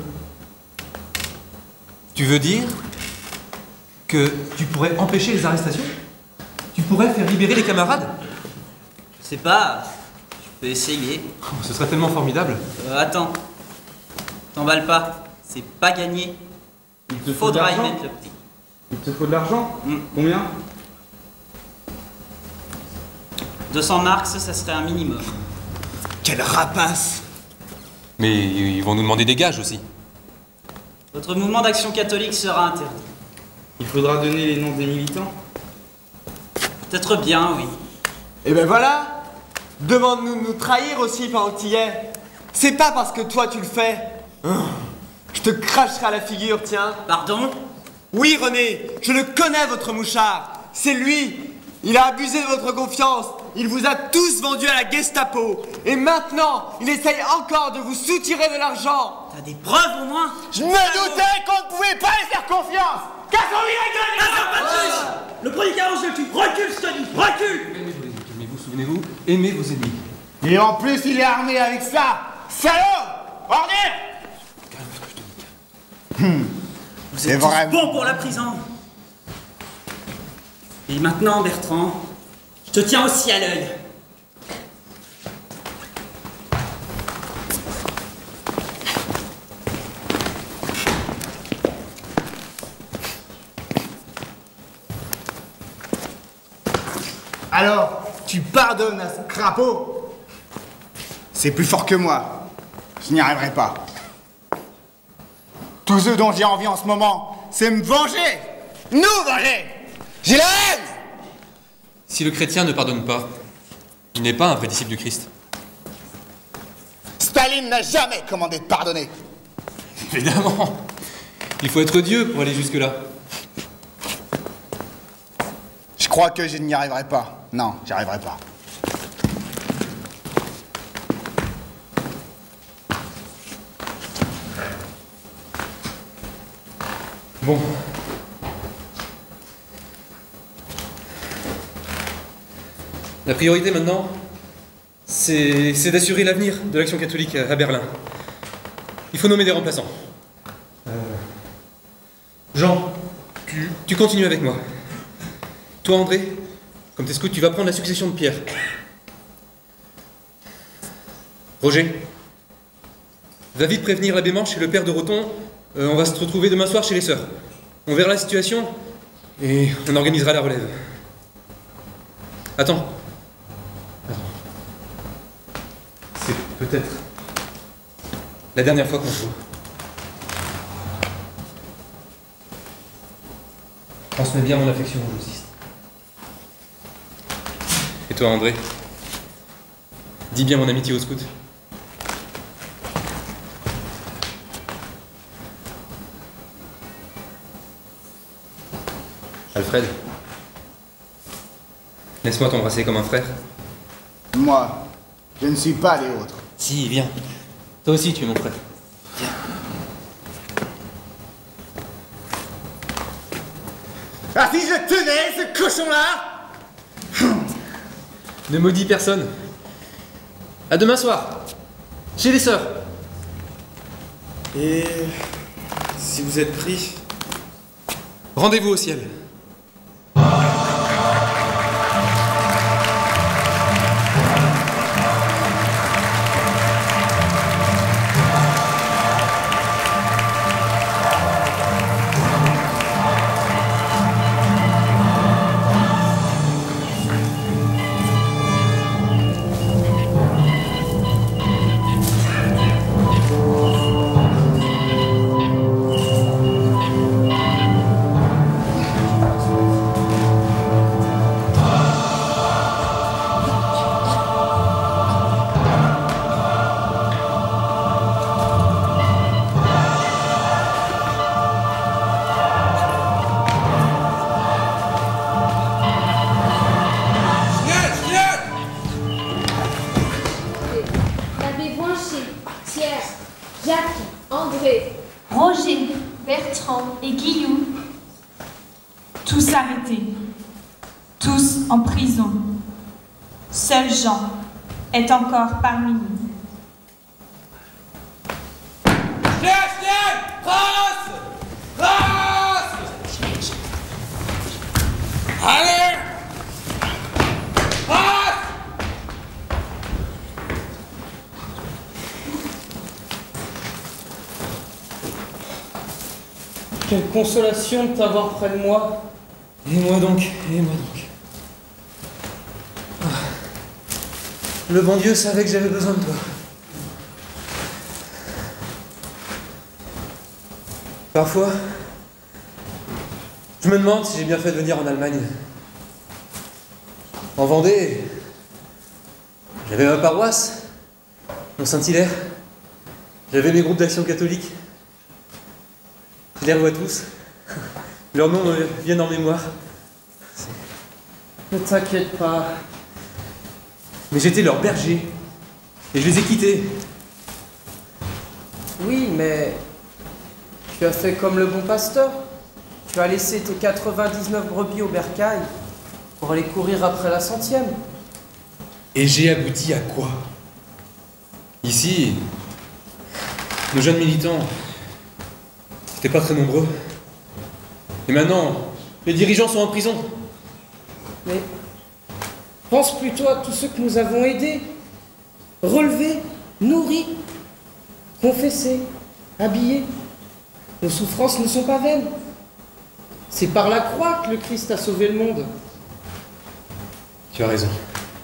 Tu veux dire que tu pourrais empêcher les arrestations? Tu pourrais faire libérer les camarades? Je sais pas, je peux essayer. Oh, ce serait tellement formidable. Attends, t'emballe pas, c'est pas gagné. Il faudra y mettre le prix. Il te faut de l'argent? Combien? 200 marks, ça serait un minimum. Quelle rapace! Mais ils vont nous demander des gages aussi. Votre mouvement d'action catholique sera interdit. Il faudra donner les noms des militants? Peut-être bien, oui. Et ben voilà. Demande-nous de nous trahir aussi pendant que t'y es. C'est pas parce que toi tu le fais. Je te cracherai à la figure, tiens. Pardon? Oui, René, je le connais, votre mouchard. C'est lui. Il a abusé de votre confiance. Il vous a tous vendus à la Gestapo. Et maintenant, il essaye encore de vous soutirer de l'argent. T'as des preuves au moins? Je me doutais qu'on ne pouvait pas lui faire confiance. Cassons-lui la gueule! Le premier qui arrange le tue. Recule, je te dis. Recule! Calmez-vous, souvenez-vous, aimez vos ennemis. Et en plus, il est armé avec ça. Salaud! Ordure! Vous êtes tous bons pour la prison. Et maintenant, Bertrand, je te tiens aussi à l'œil. Alors, tu pardonnes à ce crapaud? C'est plus fort que moi. Je n'y arriverai pas. Tout ce dont j'ai envie en ce moment, c'est me venger. Nous venger. J'ai la haine. Si le chrétien ne pardonne pas, il n'est pas un vrai disciple du Christ. Staline n'a jamais commandé de pardonner. Évidemment. Il faut être Dieu pour aller jusque-là. Je crois que je n'y arriverai pas. Non, j'y arriverai pas. Bon. La priorité maintenant, c'est d'assurer l'avenir de l'action catholique à Berlin. Il faut nommer des remplaçants. Jean, tu continues avec moi. Toi, André, comme t'es scout, tu vas prendre la succession de Pierre. Roger, va vite prévenir l'abbé Manche et le père de Roton. On va se retrouver demain soir chez les sœurs. On verra la situation et on organisera la relève. Attends. C'est peut-être la dernière fois qu'on se voit. Transmets bien mon affection au grossiste. Et toi, André? Dis bien mon amitié au scout. Alfred, laisse-moi t'embrasser comme un frère. Moi, je ne suis pas les autres. Si, viens. Toi aussi, tu es mon frère. Viens. Ah, si je tenais ce cochon-là! Ne maudis personne. À demain soir, chez les sœurs. Et si vous êtes pris? Rendez-vous au ciel. Roger, Bertrand et Guillou, tous arrêtés, tous en prison. Seul Jean est encore parmi nous. Allez! Quelle consolation de t'avoir près de moi. Et moi donc, et moi donc. Le bon Dieu savait que j'avais besoin de toi. Parfois, je me demande si j'ai bien fait de venir en Allemagne. En Vendée, j'avais ma paroisse, mon Saint-Hilaire. J'avais mes groupes d'action catholique. Je les revois tous. Leurs noms me viennent en mémoire. Ne t'inquiète pas. Mais j'étais leur berger. Et je les ai quittés. Oui, mais tu as fait comme le bon pasteur. Tu as laissé tes 99 brebis au bercail pour aller courir après la 100e. Et j'ai abouti à quoi? Ici, nos jeunes militants n'étaient pas très nombreux. Et maintenant, les dirigeants sont en prison. Mais pense plutôt à tous ceux que nous avons aidés, relevés, nourris, confessés, habillés. Nos souffrances ne sont pas vaines. C'est par la croix que le Christ a sauvé le monde. Tu as raison.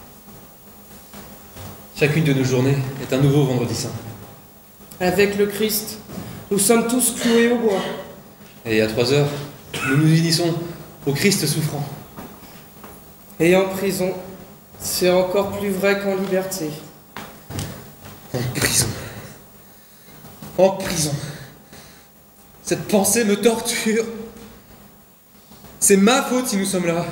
Chacune de nos journées est un nouveau vendredi saint. Avec le Christ, nous sommes tous cloués au bois. Et à 3 heures, nous nous unissons au Christ souffrant. Et en prison, c'est encore plus vrai qu'en liberté. En prison. En prison. Cette pensée me torture. C'est ma faute si nous sommes là.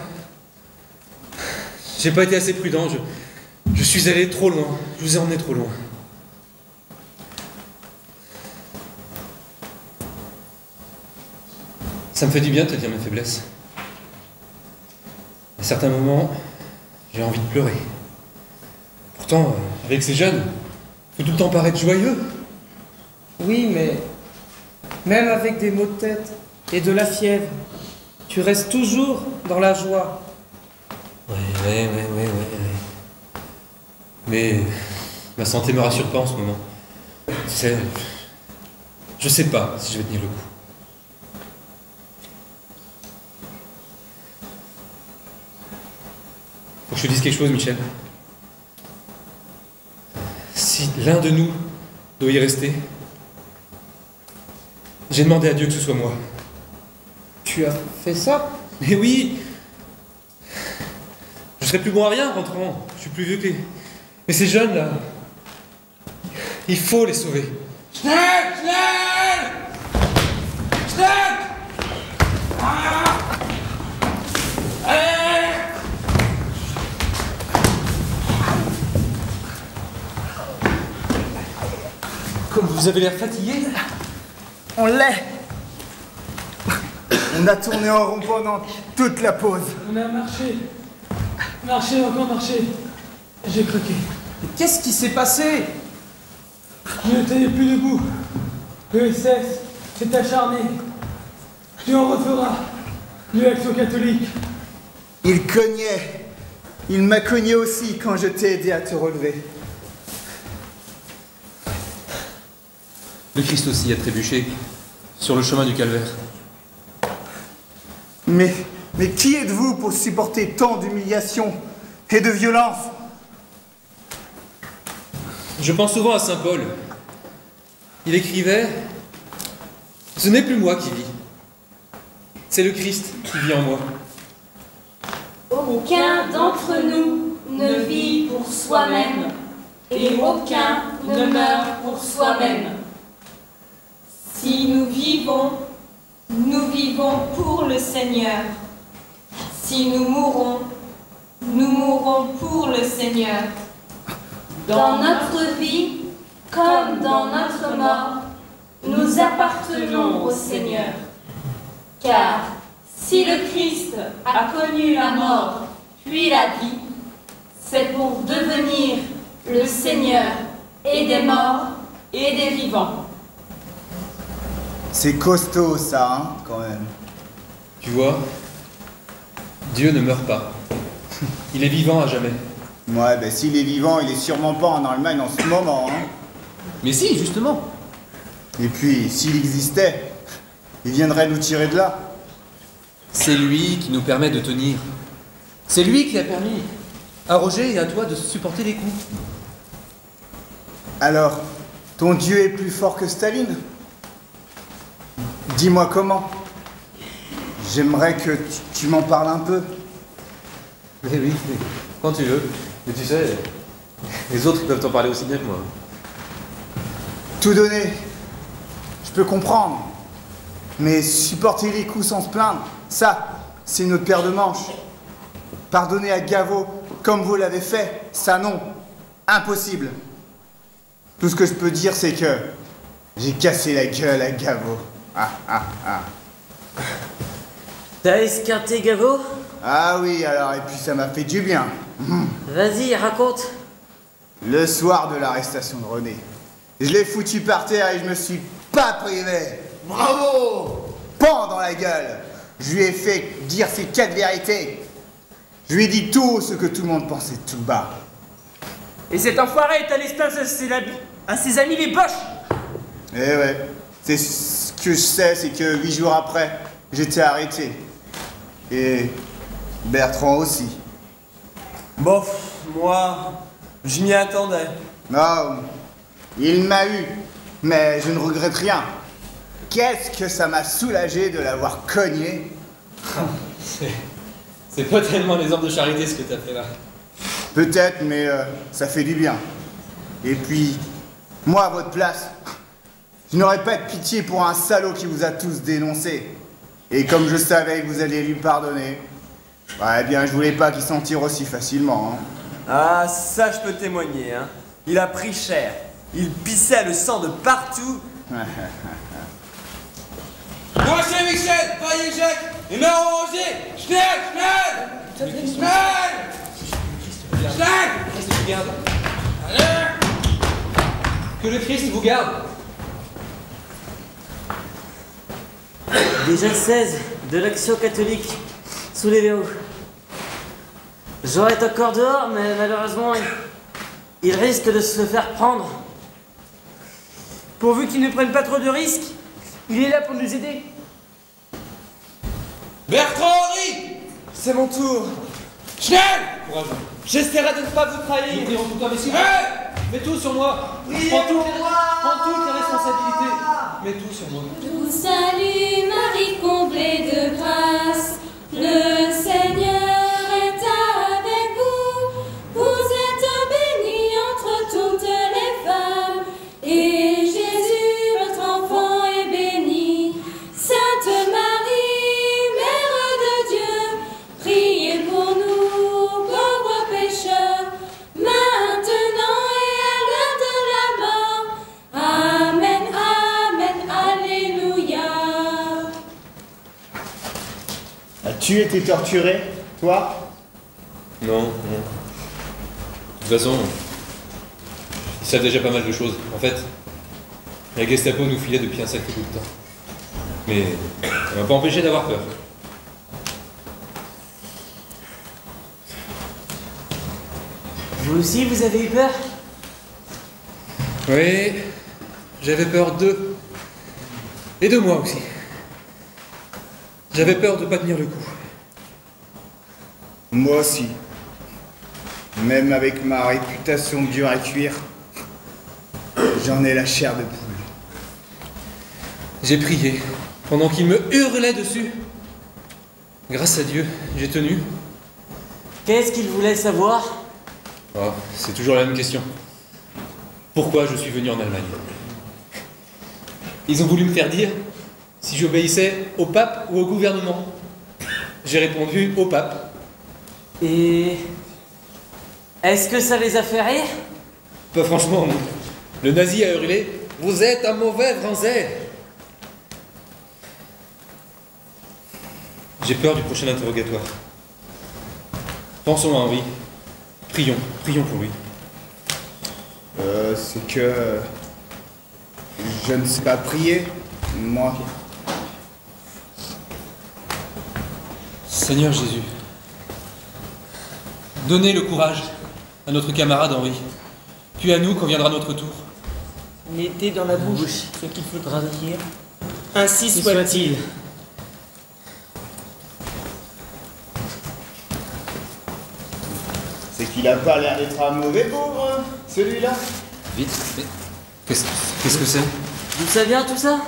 J'ai pas été assez prudent. Je suis allé trop loin. Je vous ai emmené trop loin. Ça me fait du bien de te dire mes faiblesses. À certains moments, j'ai envie de pleurer. Pourtant, avec ces jeunes, faut tout le temps paraître joyeux. Oui, mais même avec des maux de tête et de la fièvre, tu restes toujours dans la joie. Ouais. Mais ma santé me rassure pas en ce moment. Je sais pas si je vais tenir le coup. Faut que je te dise quelque chose, Michel. Si l'un de nous doit y rester, j'ai demandé à Dieu que ce soit moi. Tu as fait ça? Mais oui! Je serai plus bon à rien en rentrant. Je suis plus vieux que les... Mais ces jeunes-là, il faut les sauver. Comme vous avez l'air fatigué. On l'est. On a tourné en rond pendant toute la pause. On a marché, encore marché. J'ai craqué. Mais qu'est-ce qui s'est passé? Je ne tenais plus debout. Le SS s'est acharné. Tu en referas, du action catholique. Il cognait. Il m'a cogné aussi quand je t'ai aidé à te relever. Le Christ aussi a trébuché sur le chemin du calvaire. Mais qui êtes-vous pour supporter tant d'humiliation et de violence? Je pense souvent à saint Paul. Il écrivait « Ce n'est plus moi qui vis, c'est le Christ qui vit en moi. » Aucun d'entre nous ne vit pour soi-même, et aucun ne meurt pour soi-même. Si nous vivons pour le Seigneur. Si nous mourons pour le Seigneur. Dans notre vie, comme dans notre mort, nous appartenons au Seigneur. Car si le Christ a connu la mort, puis la vie, c'est pour devenir le Seigneur et des morts et des vivants. C'est costaud ça, hein, quand même. Tu vois, Dieu ne meurt pas. Il est vivant à jamais. Ouais, ben s'il est vivant, il est sûrement pas en Allemagne en ce moment, hein. Mais si, justement. Et puis, s'il existait, il viendrait nous tirer de là. C'est lui qui nous permet de tenir. C'est lui qui a permis à Roger et à toi de supporter les coups. Alors, ton Dieu est plus fort que Staline? Dis-moi comment. J'aimerais que tu m'en parles un peu. Mais oui, quand tu veux. Mais tu sais, les autres ils peuvent t'en parler aussi bien que moi. Tout donner, je peux comprendre. Mais supporter les coups sans se plaindre, ça, c'est notre paire de manches. Pardonner à Gaveau comme vous l'avez fait, ça non. Impossible. Tout ce que je peux dire, c'est que j'ai cassé la gueule à Gaveau. T'as esquinté Gaveau? Ah oui, alors, et puis ça m'a fait du bien. Vas-y, raconte. Le soir de l'arrestation de René, je l'ai foutu par terre et je me suis pas privé. Bravo! Pan dans la gueule. Je lui ai fait dire ses 4 vérités. Je lui ai dit tout ce que tout le monde pensait tout bas. Et cet enfoiré est allé se plaindre à ses amis les boches. Eh ouais, c'est ce que je sais, c'est que 8 jours après, j'étais arrêté. Et Bertrand aussi. Bof, moi, je m'y attendais. Non, il m'a eu, mais je ne regrette rien. Qu'est-ce que ça m'a soulagé de l'avoir cogné. C'est pas tellement les ordres de charité ce que t'as fait là. Peut-être, mais ça fait du bien. Et puis, moi à votre place, je n'aurais pas de pitié pour un salaud qui vous a tous dénoncés. Et comme je savais que vous alliez lui pardonner, eh bien je voulais pas qu'il s'en tire aussi facilement. Hein. Ah, ça je peux témoigner, hein. Il a pris cher. Il pissait le sang de partout. Moi c'est Michel, Paris Jacques, numéro 11, Schnell! Christ vous garde. Que le Christ vous garde. Déjà 16 de l'Action catholique sous les verrous. Jean est encore dehors, mais malheureusement, il risque de se faire prendre. Pourvu qu'il ne prenne pas trop de risques, il est là pour nous aider. Bertrand Henry! C'est mon tour. Schnell! Courage. J'essaierai de ne pas vous trahir. Ils diront tout toi, mais si. Hey! Mets tout sur moi. Prends toutes les responsabilités. Mets tout sur moi. Je vous salue, Marie comblée de grâce. Le Seigneur est avec vous. Vous êtes bénie entre toutes les femmes. Et Jésus, votre enfant, est béni. Sainte Marie, Mère de Dieu, priez pour nous, pauvres pécheurs, maintenant et à l'heure de la mort. Amen, Amen, Alléluia. As-tu été torturé, toi? Non, non. De toute façon, ils savent déjà pas mal de choses. En fait, la Gestapo nous filait depuis un sacré bout de temps. Mais on m'a pas empêché d'avoir peur. Vous aussi, vous avez eu peur? Oui, j'avais peur d'eux. Et de moi aussi. J'avais peur de pas tenir le coup. Moi aussi. Même avec ma réputation dure à cuire, j'en ai la chair de poule. J'ai prié pendant qu'ils me hurlaient dessus. Grâce à Dieu, j'ai tenu. Qu'est-ce qu'il voulait savoir? Oh, c'est toujours la même question. Pourquoi je suis venu en Allemagne? Ils ont voulu me faire dire si j'obéissais au pape ou au gouvernement. J'ai répondu au pape. Et est-ce que ça les a fait rire? Pas franchement, non. Le nazi a hurlé « Vous êtes un mauvais français !» J'ai peur du prochain interrogatoire. Pensons à Henri. Prions pour lui. C'est que... je ne sais pas prier, moi. Seigneur Jésus, donnez le courage à notre camarade Henri, puis à nous quand viendra notre tour. Mettez dans la bouche ce qu'il faudra dire. Ainsi soit-il. C'est qu'il a pas l'air d'être un mauvais pauvre, celui-là. Vite, mais qu'est-ce que c'est? D'où ça vient tout ça?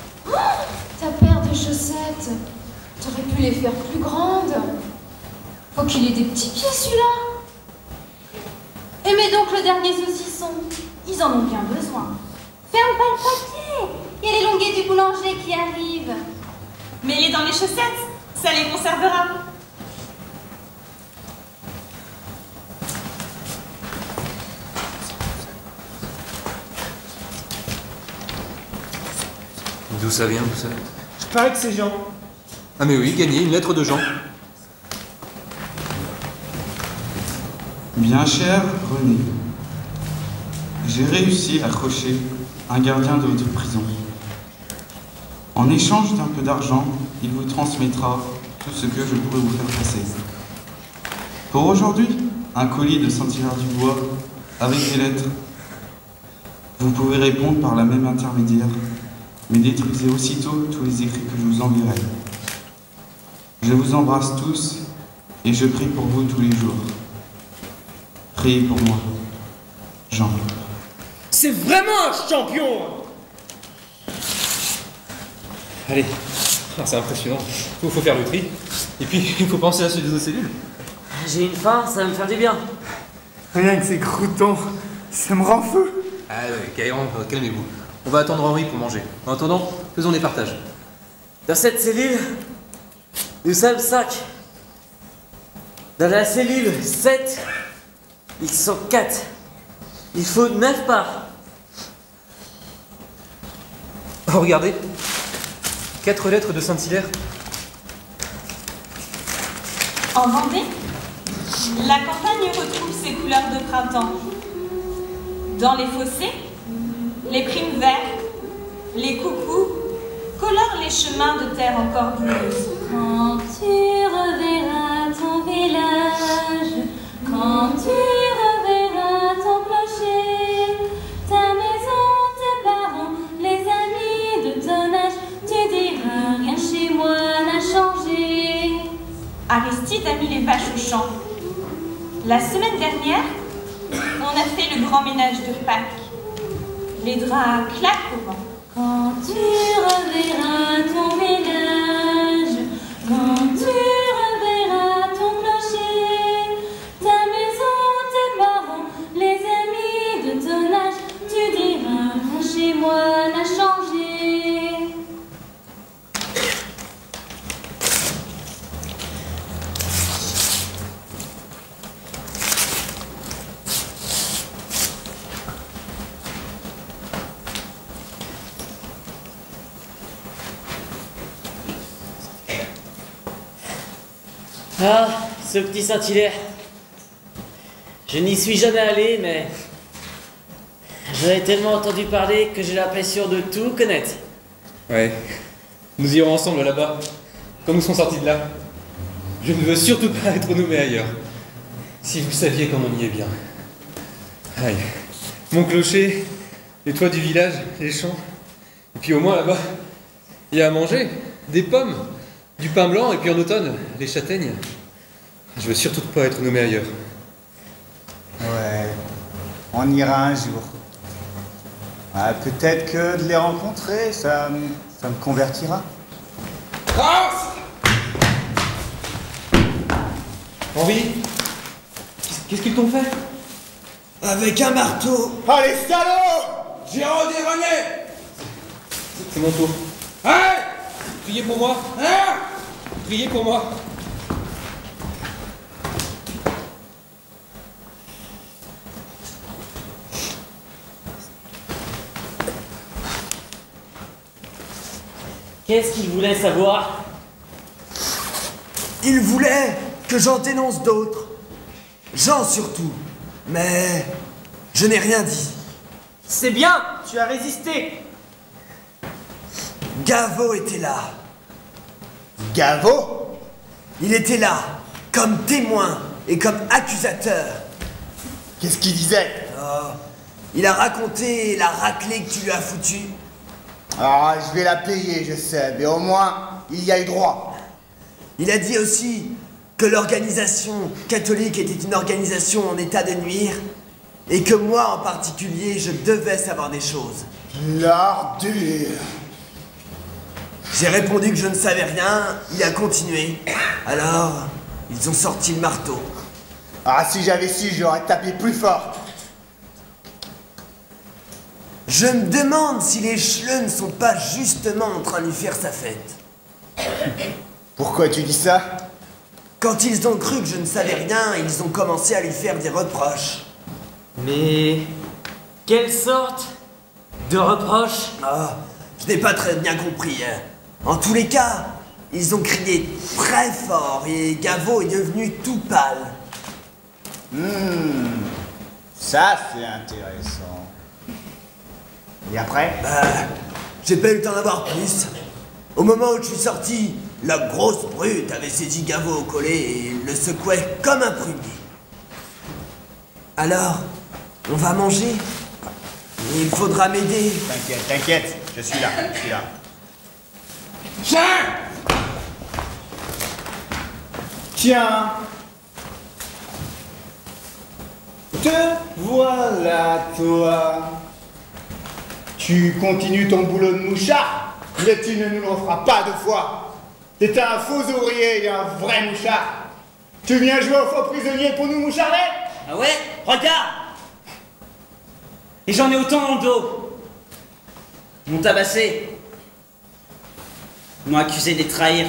Ta paire de chaussettes, t'aurais pu les faire plus grandes. Faut qu'il ait des petits pieds, celui-là. Aimez donc le dernier saucisson. Ils en ont bien besoin. Ferme pas le paquet. Il y a les longuets du boulanger qui arrivent. Mets-les dans les chaussettes, ça les conservera. D'où ça vient, tout ça? Je parie que c'est Jean. Ah mais oui, gagné, une lettre de Jean. Bien cher René, j'ai réussi à accrocher un gardien de votre prison. En échange d'un peu d'argent, il vous transmettra tout ce que je pourrais vous faire passer. Pour aujourd'hui, un colis de Saint-Hilaire-du-Bois avec des lettres. Vous pouvez répondre par la même intermédiaire, mais détruisez aussitôt tous les écrits que je vous enverrai. Je vous embrasse tous et je prie pour vous tous les jours. Priez pour moi, Jean. C'est vraiment un champion! Allez, c'est impressionnant. Faut faire le tri. Et puis, il faut penser à ceux des autres cellules. J'ai une faim, ça va me faire du bien. Rien que ces croutons, ça me rend fou. Ah ouais, calmez-vous. On va attendre Henri pour manger. En attendant, faisons des partages. Dans cette cellule, nous sommes 5. Dans la cellule 7, ils sont 4. Il faut 9 parts. Oh, regardez. 4 lettres de Saint-Hilaire. En Vendée, la campagne retrouve ses couleurs de printemps. Dans les fossés, les primes verts, les coucous colorent les chemins de terre encore boueuse. Quand tu reverras ton village, quand tu reverras ton clocher, ta maison, tes parents, les amis de ton âge, tu diras rien chez moi n'a changé. Aristide a mis les vaches au champ. La semaine dernière, on a fait le grand ménage de Pâques. Les draps claquent au vent. Quand tu reverras ton village, quand tu reverras ton clocher, ta maison, tes parents, les amis de ton âge, tu diras rien chez moi n'a changé. Ah, ce petit Saint-Hilaire. Je n'y suis jamais allé, mais j'en ai tellement entendu parler que j'ai l'impression de tout connaître. Ouais. Nous irons ensemble là-bas, quand nous serons sortis de là. Je ne veux surtout pas être nommé ailleurs. Si vous saviez comme on y est bien. Aïe. Mon clocher, les toits du village, les champs. Et puis au moins là-bas, il y a à manger. Des pommes, du pain blanc et puis en automne, les châtaignes. Je veux surtout pas être nommé ailleurs. Ouais, on ira un jour. Ah, peut-être que de les rencontrer, ça me convertira. Henri, qu'est-ce qu'ils t'ont fait? Avec un marteau. Ah, les salauds! J'ai rendu René. C'est mon tour. Hein? Priez pour moi. Hein? Priez pour moi. Qu'est-ce qu'il voulait savoir? Il voulait que j'en dénonce d'autres. Jean surtout. Mais je n'ai rien dit. C'est bien, tu as résisté. Gaveau était là. Gaveau? Il était là, comme témoin et comme accusateur. Qu'est-ce qu'il disait? Oh, il a raconté la raclée que tu lui as foutue. Ah, je vais la payer, je sais, mais au moins, il y a eu droit. Il a dit aussi que l'organisation catholique était une organisation en état de nuire et que moi en particulier, je devais savoir des choses. L'ordure. J'ai répondu que je ne savais rien, il a continué. Alors, Ils ont sorti le marteau. Ah, si j'avais su, j'aurais tapé plus fort. Je me demande si les chleux ne sont pas justement en train de lui faire sa fête. Pourquoi tu dis ça? Quand ils ont cru que je ne savais rien, ils ont commencé à lui faire des reproches. Mais... quelle sorte de reproches? Ah, je n'ai pas très bien compris. Hein. En tous les cas, ils ont crié très fort et Gaveau est devenu tout pâle. Ça c'est intéressant. Et après? J'ai pas eu le temps d'avoir plus. Au moment où je suis sorti, la grosse brute avait saisi Gaveau au collet et le secouait comme un prunier. Alors, on va manger? Il faudra m'aider. T'inquiète, t'inquiète, je suis là, je suis là. Tiens. Te voilà, toi. Tu continues ton boulot de mouchard, mais tu ne nous le referas pas deux fois. T'es un faux ouvrier et un vrai mouchard. Tu viens jouer au faux prisonnier pour nous moucharder? Ah ouais? Regarde! Et j'en ai autant dans le dos. Ils m'ont tabassé. Ils m'ont accusé de les trahir.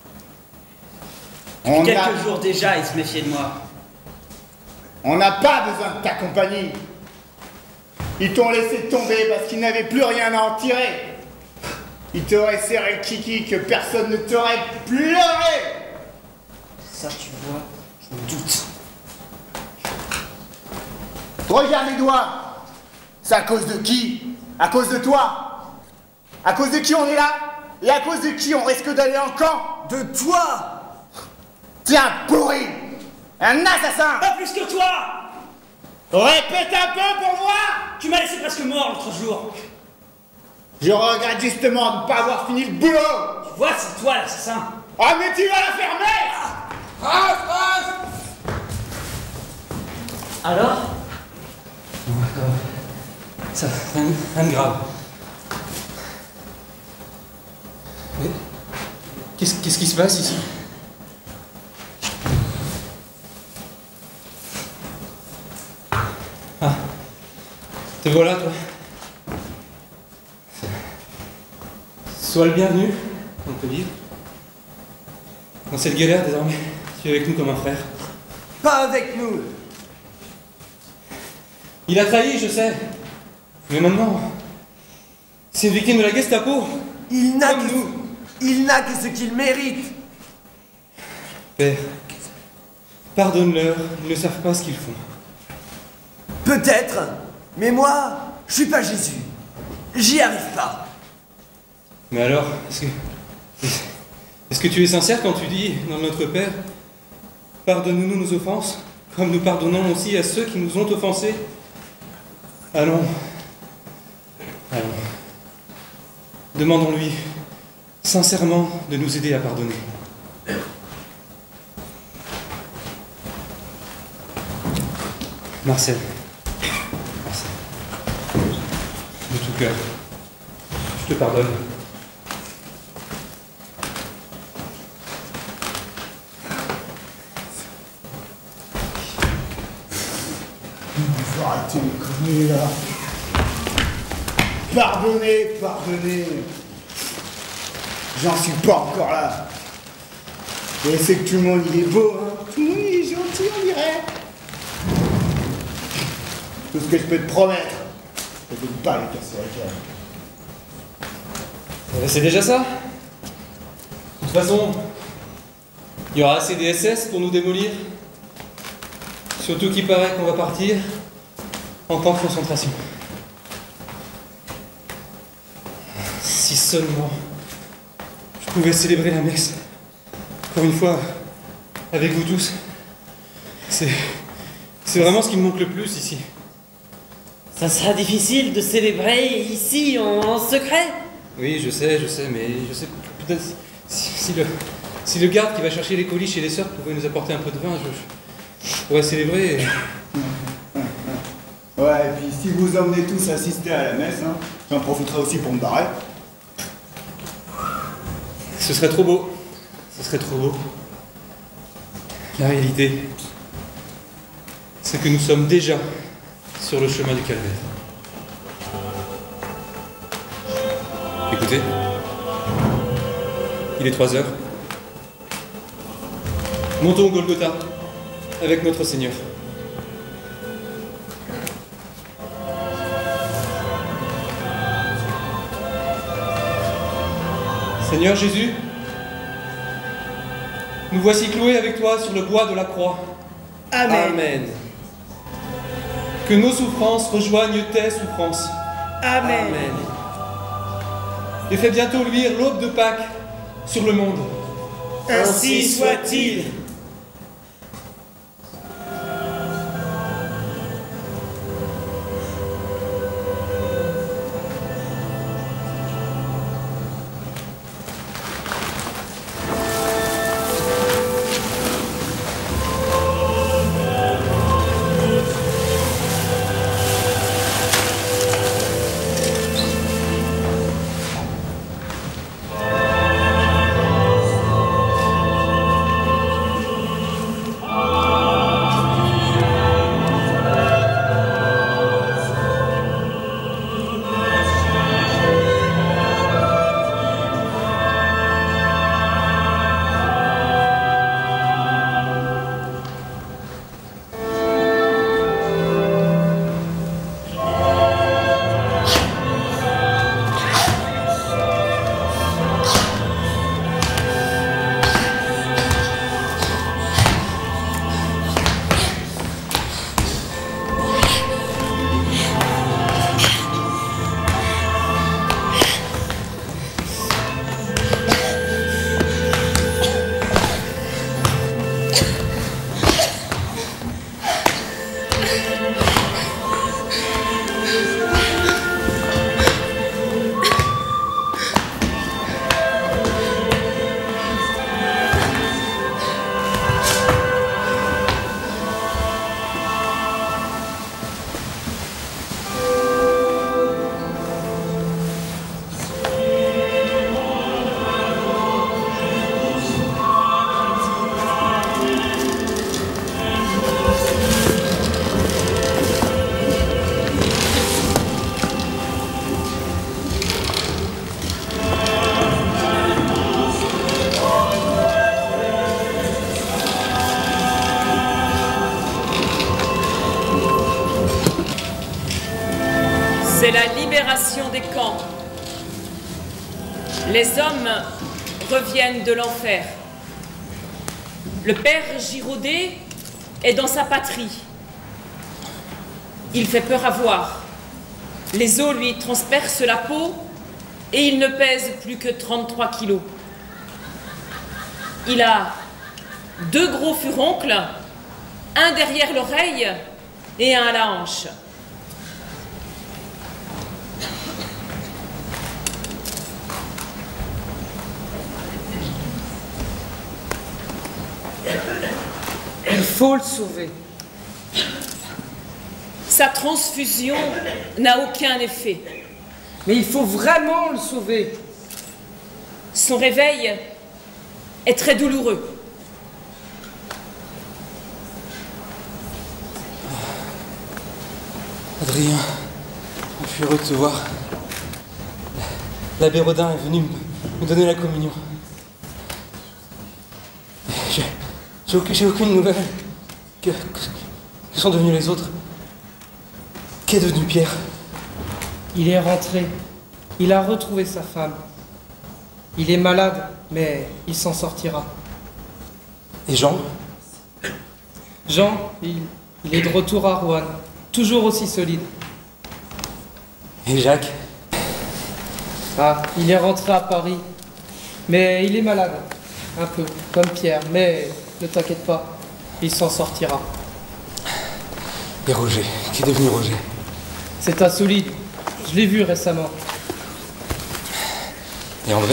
Depuis quelques jours déjà, ils se méfiaient de moi. On n'a pas besoin de ta compagnie. Ils t'ont laissé tomber parce qu'ils n'avaient plus rien à en tirer. Ils t'auraient serré le kiki que personne ne t'aurait pleuré. Ça, tu vois, je me doute. Regarde les doigts. C'est à cause de qui? À cause de toi. À cause de qui on est là? Et à cause de qui on risque d'aller en camp? De toi. Tiens, pourri. Un assassin. Pas plus que toi. Répète un peu pour moi. Tu m'as laissé presque mort l'autre jour. Je regrette justement de ne pas avoir fini le boulot. Tu vois, c'est toi l'assassin. Ah mais tu vas la fermer. Alors? Ça, rien de grave. Mais qu'est-ce qui se passe ici? Ah, te voilà, toi. Sois le bienvenu, on peut dire. Dans cette galère, désormais, tu es avec nous comme un frère. Pas avec nous. Il a trahi, je sais. Mais maintenant, c'est une victime de la Gestapo. Il n'a que ce qu'il mérite. Père, pardonne-leur, ils ne savent pas ce qu'ils font. Peut-être, mais moi, je suis pas Jésus. J'y arrive pas. Mais alors, est-ce que tu es sincère quand tu dis, dans notre Père, pardonne-nous nos offenses, comme nous pardonnons aussi à ceux qui nous ont offensés? Allons. Demandons-lui sincèrement de nous aider à pardonner. Marcel. De tout cœur, je te pardonne. Faut arrêter les conneries là. Pardonnez. J'en suis pas encore là. Je sais que tout le monde il est beau, hein. Tout le monde il est gentil, on dirait. Tout ce que je peux te promettre, c'est de ne pas les casser la gueule. C'est déjà ça. De toute façon, il y aura assez des SS pour nous démolir. Surtout qu'il paraît qu'on va partir en camp de concentration. Si seulement je pouvais célébrer la messe, pour une fois, avec vous tous. C'est vraiment ce qui me manque le plus ici. Ça sera difficile de célébrer ici en secret. Oui, je sais, mais je sais peut-être si le garde qui va chercher les colis chez les sœurs pouvait nous apporter un peu de vin, je pourrais célébrer. Ouais, et puis si vous emmenez tous assister à la messe, hein, j'en profiterai aussi pour me barrer. Ce serait trop beau. Ce serait trop beau. La réalité, c'est que nous sommes déjà sur le chemin du calvaire. Écoutez, il est 3 heures. Montons au Golgotha avec notre Seigneur. Seigneur Jésus, nous voici cloués avec toi sur le bois de la croix. Amen. Amen. Que nos souffrances rejoignent tes souffrances. Amen. Amen. Et fais bientôt luire l'aube de Pâques sur le monde. Ainsi soit-il. C'est la libération des camps. Les hommes reviennent de l'enfer. Le père Giraudet est dans sa patrie. Il fait peur à voir. Les os lui transpercent la peau et il ne pèse plus que 33 kilos. Il a 2 gros furoncles, un derrière l'oreille et un à la hanche. Il faut le sauver. Sa transfusion n'a aucun effet. Mais il faut vraiment le sauver. Son réveil est très douloureux. Adrien, je suis heureux de te voir. L'abbé Rodin est venu me donner la communion. J'ai aucune nouvelle. Que sont devenus les autres? Qu'est devenu Pierre? Il est rentré. Il a retrouvé sa femme. Il est malade, mais il s'en sortira. Et Jean? Jean, il est de retour à Rouen. Toujours aussi solide. Et Jacques? Ah, il est rentré à Paris. Mais il est malade. Un peu, comme Pierre. Mais ne t'inquiète pas, il s'en sortira. Et Roger? Qu'est devenu Roger? C'est un solide. Je l'ai vu récemment. Et André?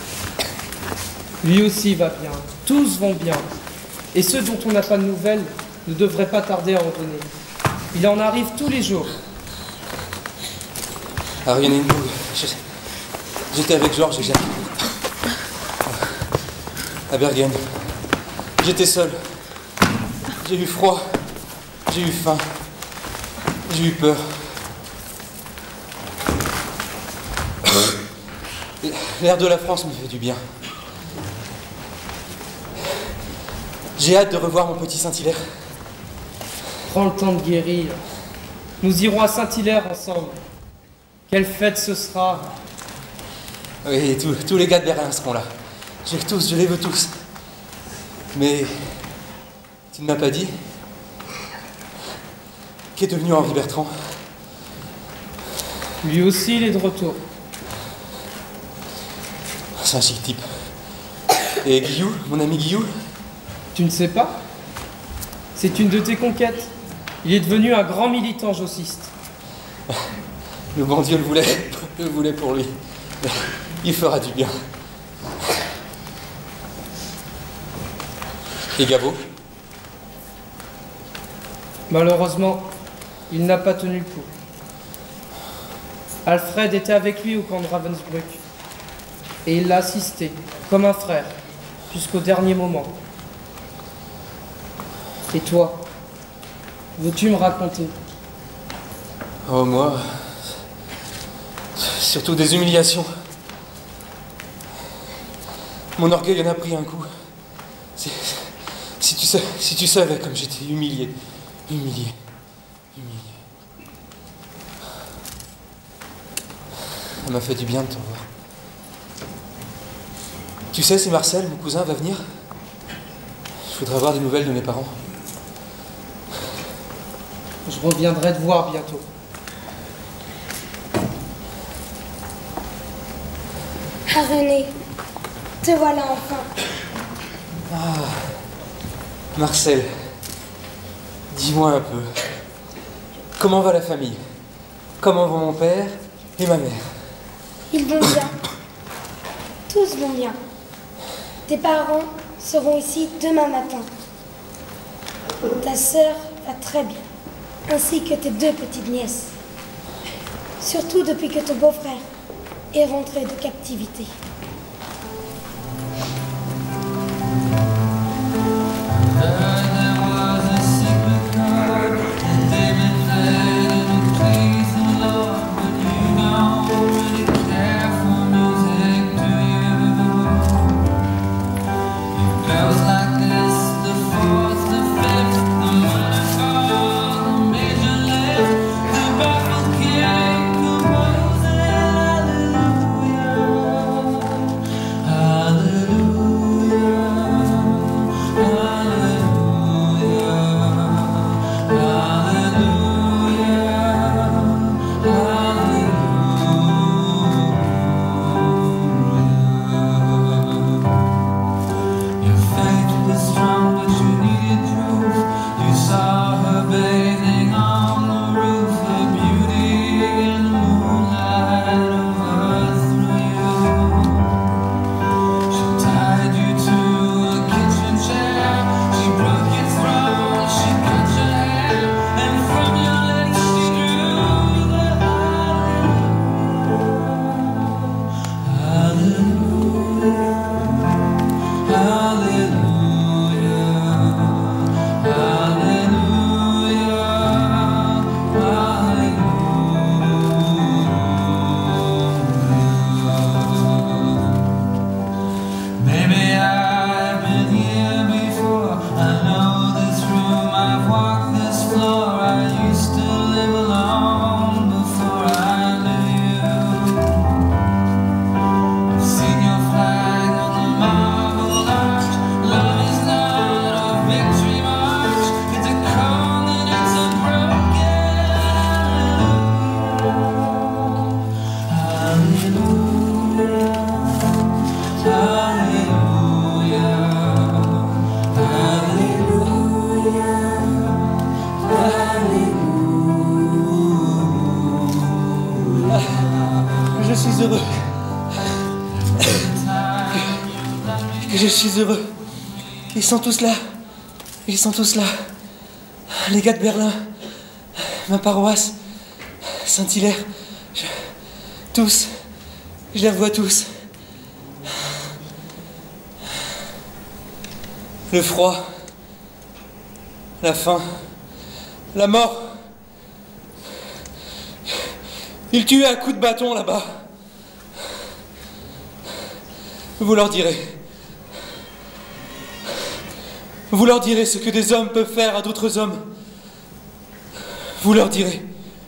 Lui aussi va bien. Tous vont bien. Et ceux dont on n'a pas de nouvelles ne devraient pas tarder à en donner. Il en arrive tous les jours. Ariane et nous, j'étais avec Georges et Jacques. À Bergen. J'étais seul. J'ai eu froid, j'ai eu faim, j'ai eu peur. L'air de la France me fait du bien. J'ai hâte de revoir mon petit Saint-Hilaire. Prends le temps de guérir. Nous irons à Saint-Hilaire ensemble. Quelle fête ce sera! Oui, tous les gars de Berlin seront là. Je les veux tous. Mais tu ne m'as pas dit qu'est devenu Henri Bertrand? Lui aussi, il est de retour. C'est un chic type. Et Guillou, mon ami Guillou? Tu ne sais pas? C'est une de tes conquêtes. Il est devenu un grand militant jossiste. Le bon Dieu le voulait pour lui. Il fera du bien. Et Gaveau? Malheureusement, il n'a pas tenu le coup. Alfred était avec lui au camp de Ravensbrück. Et il l'a assisté, comme un frère, jusqu'au dernier moment. Et toi, veux-tu me raconter? Oh, moi... Surtout des humiliations. Mon orgueil en a pris un coup. Si tu savais comme j'étais humilié. Ça m'a fait du bien de te revoir. Tu sais si Marcel, mon cousin, va venir? Je voudrais avoir des nouvelles de mes parents. Je reviendrai te voir bientôt. Ah René, te voilà enfin. Ah, Marcel, dis-moi un peu. Comment va la famille? Comment vont mon père et ma mère? Ils vont bien. Tous vont bien. Tes parents seront ici demain matin. Ta sœur va très bien, ainsi que tes deux petites nièces. Surtout depuis que ton beau-frère est rentré de captivité. Je suis heureux. Ils sont tous là. Ils sont tous là. Les gars de Berlin. Ma paroisse. Saint-Hilaire. Tous. Je les revois tous. Le froid. la faim, la mort. Ils tuaient à coups de bâton là-bas. Vous leur direz. Vous leur direz ce que des hommes peuvent faire à d'autres hommes. Vous leur direz.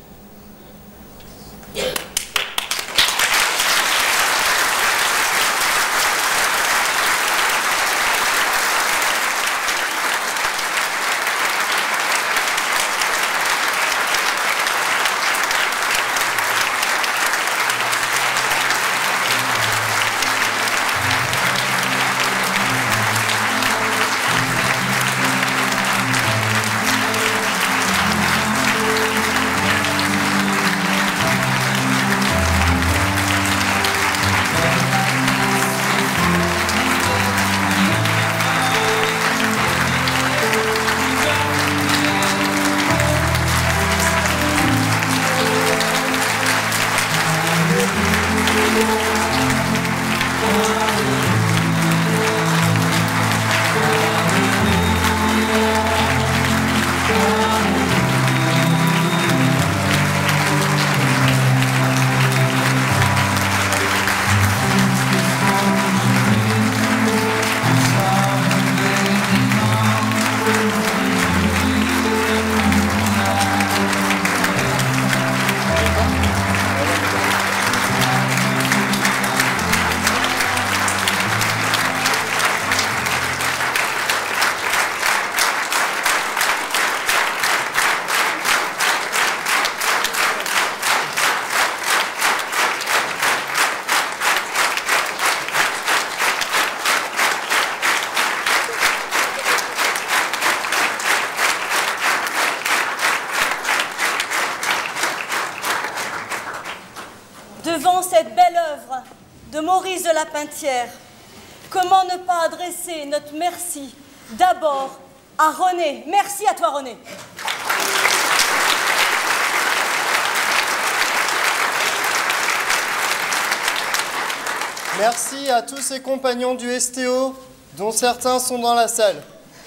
Devant cette belle œuvre de Maurice de la Pintière, comment ne pas adresser notre merci d'abord à René. Merci à toi, René. Merci à tous ces compagnons du STO, dont certains sont dans la salle.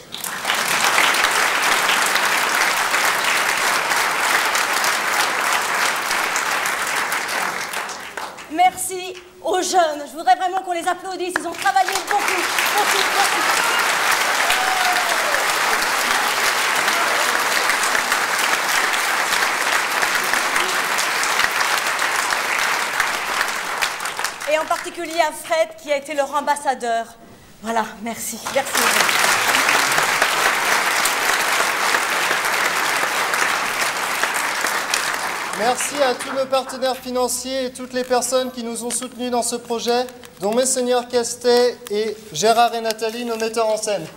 Merci aux jeunes. Je voudrais vraiment qu'on les applaudisse. Ils ont travaillé beaucoup, beaucoup, beaucoup. Et en particulier à Fred, qui a été leur ambassadeur. Voilà, merci. Merci aux jeunes. Merci à tous nos partenaires financiers et toutes les personnes qui nous ont soutenus dans ce projet, dont Messeigneur Castet et Gérard et Nathalie, nos metteurs en scène.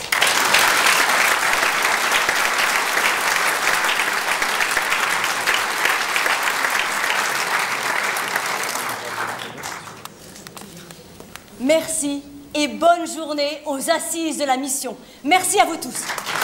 Merci et bonne journée aux assises de la mission. Merci à vous tous.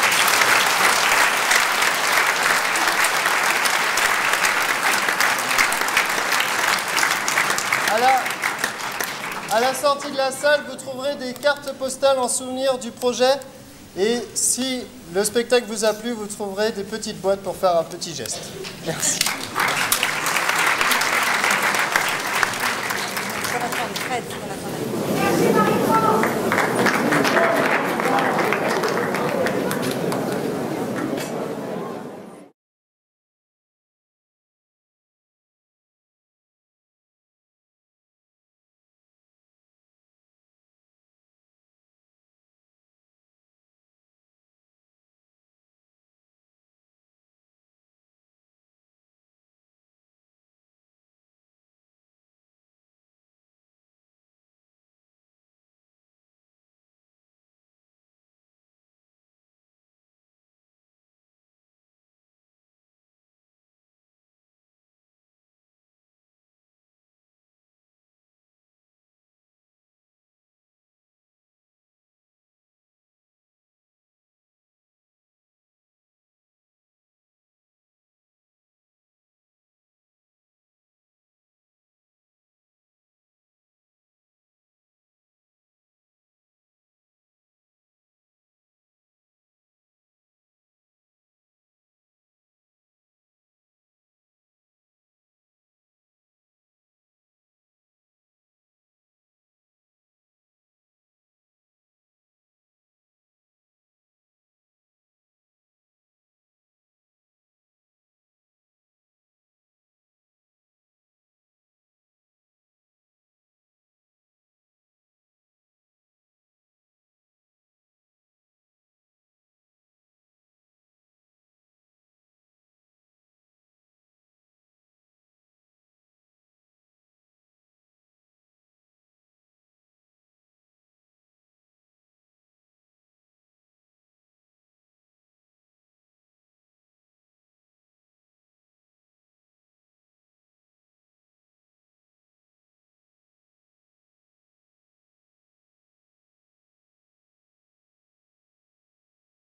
À la sortie de la salle, vous trouverez des cartes postales en souvenir du projet. Et si le spectacle vous a plu, vous trouverez des petites boîtes pour faire un petit geste. Merci. Ça va faire une fête.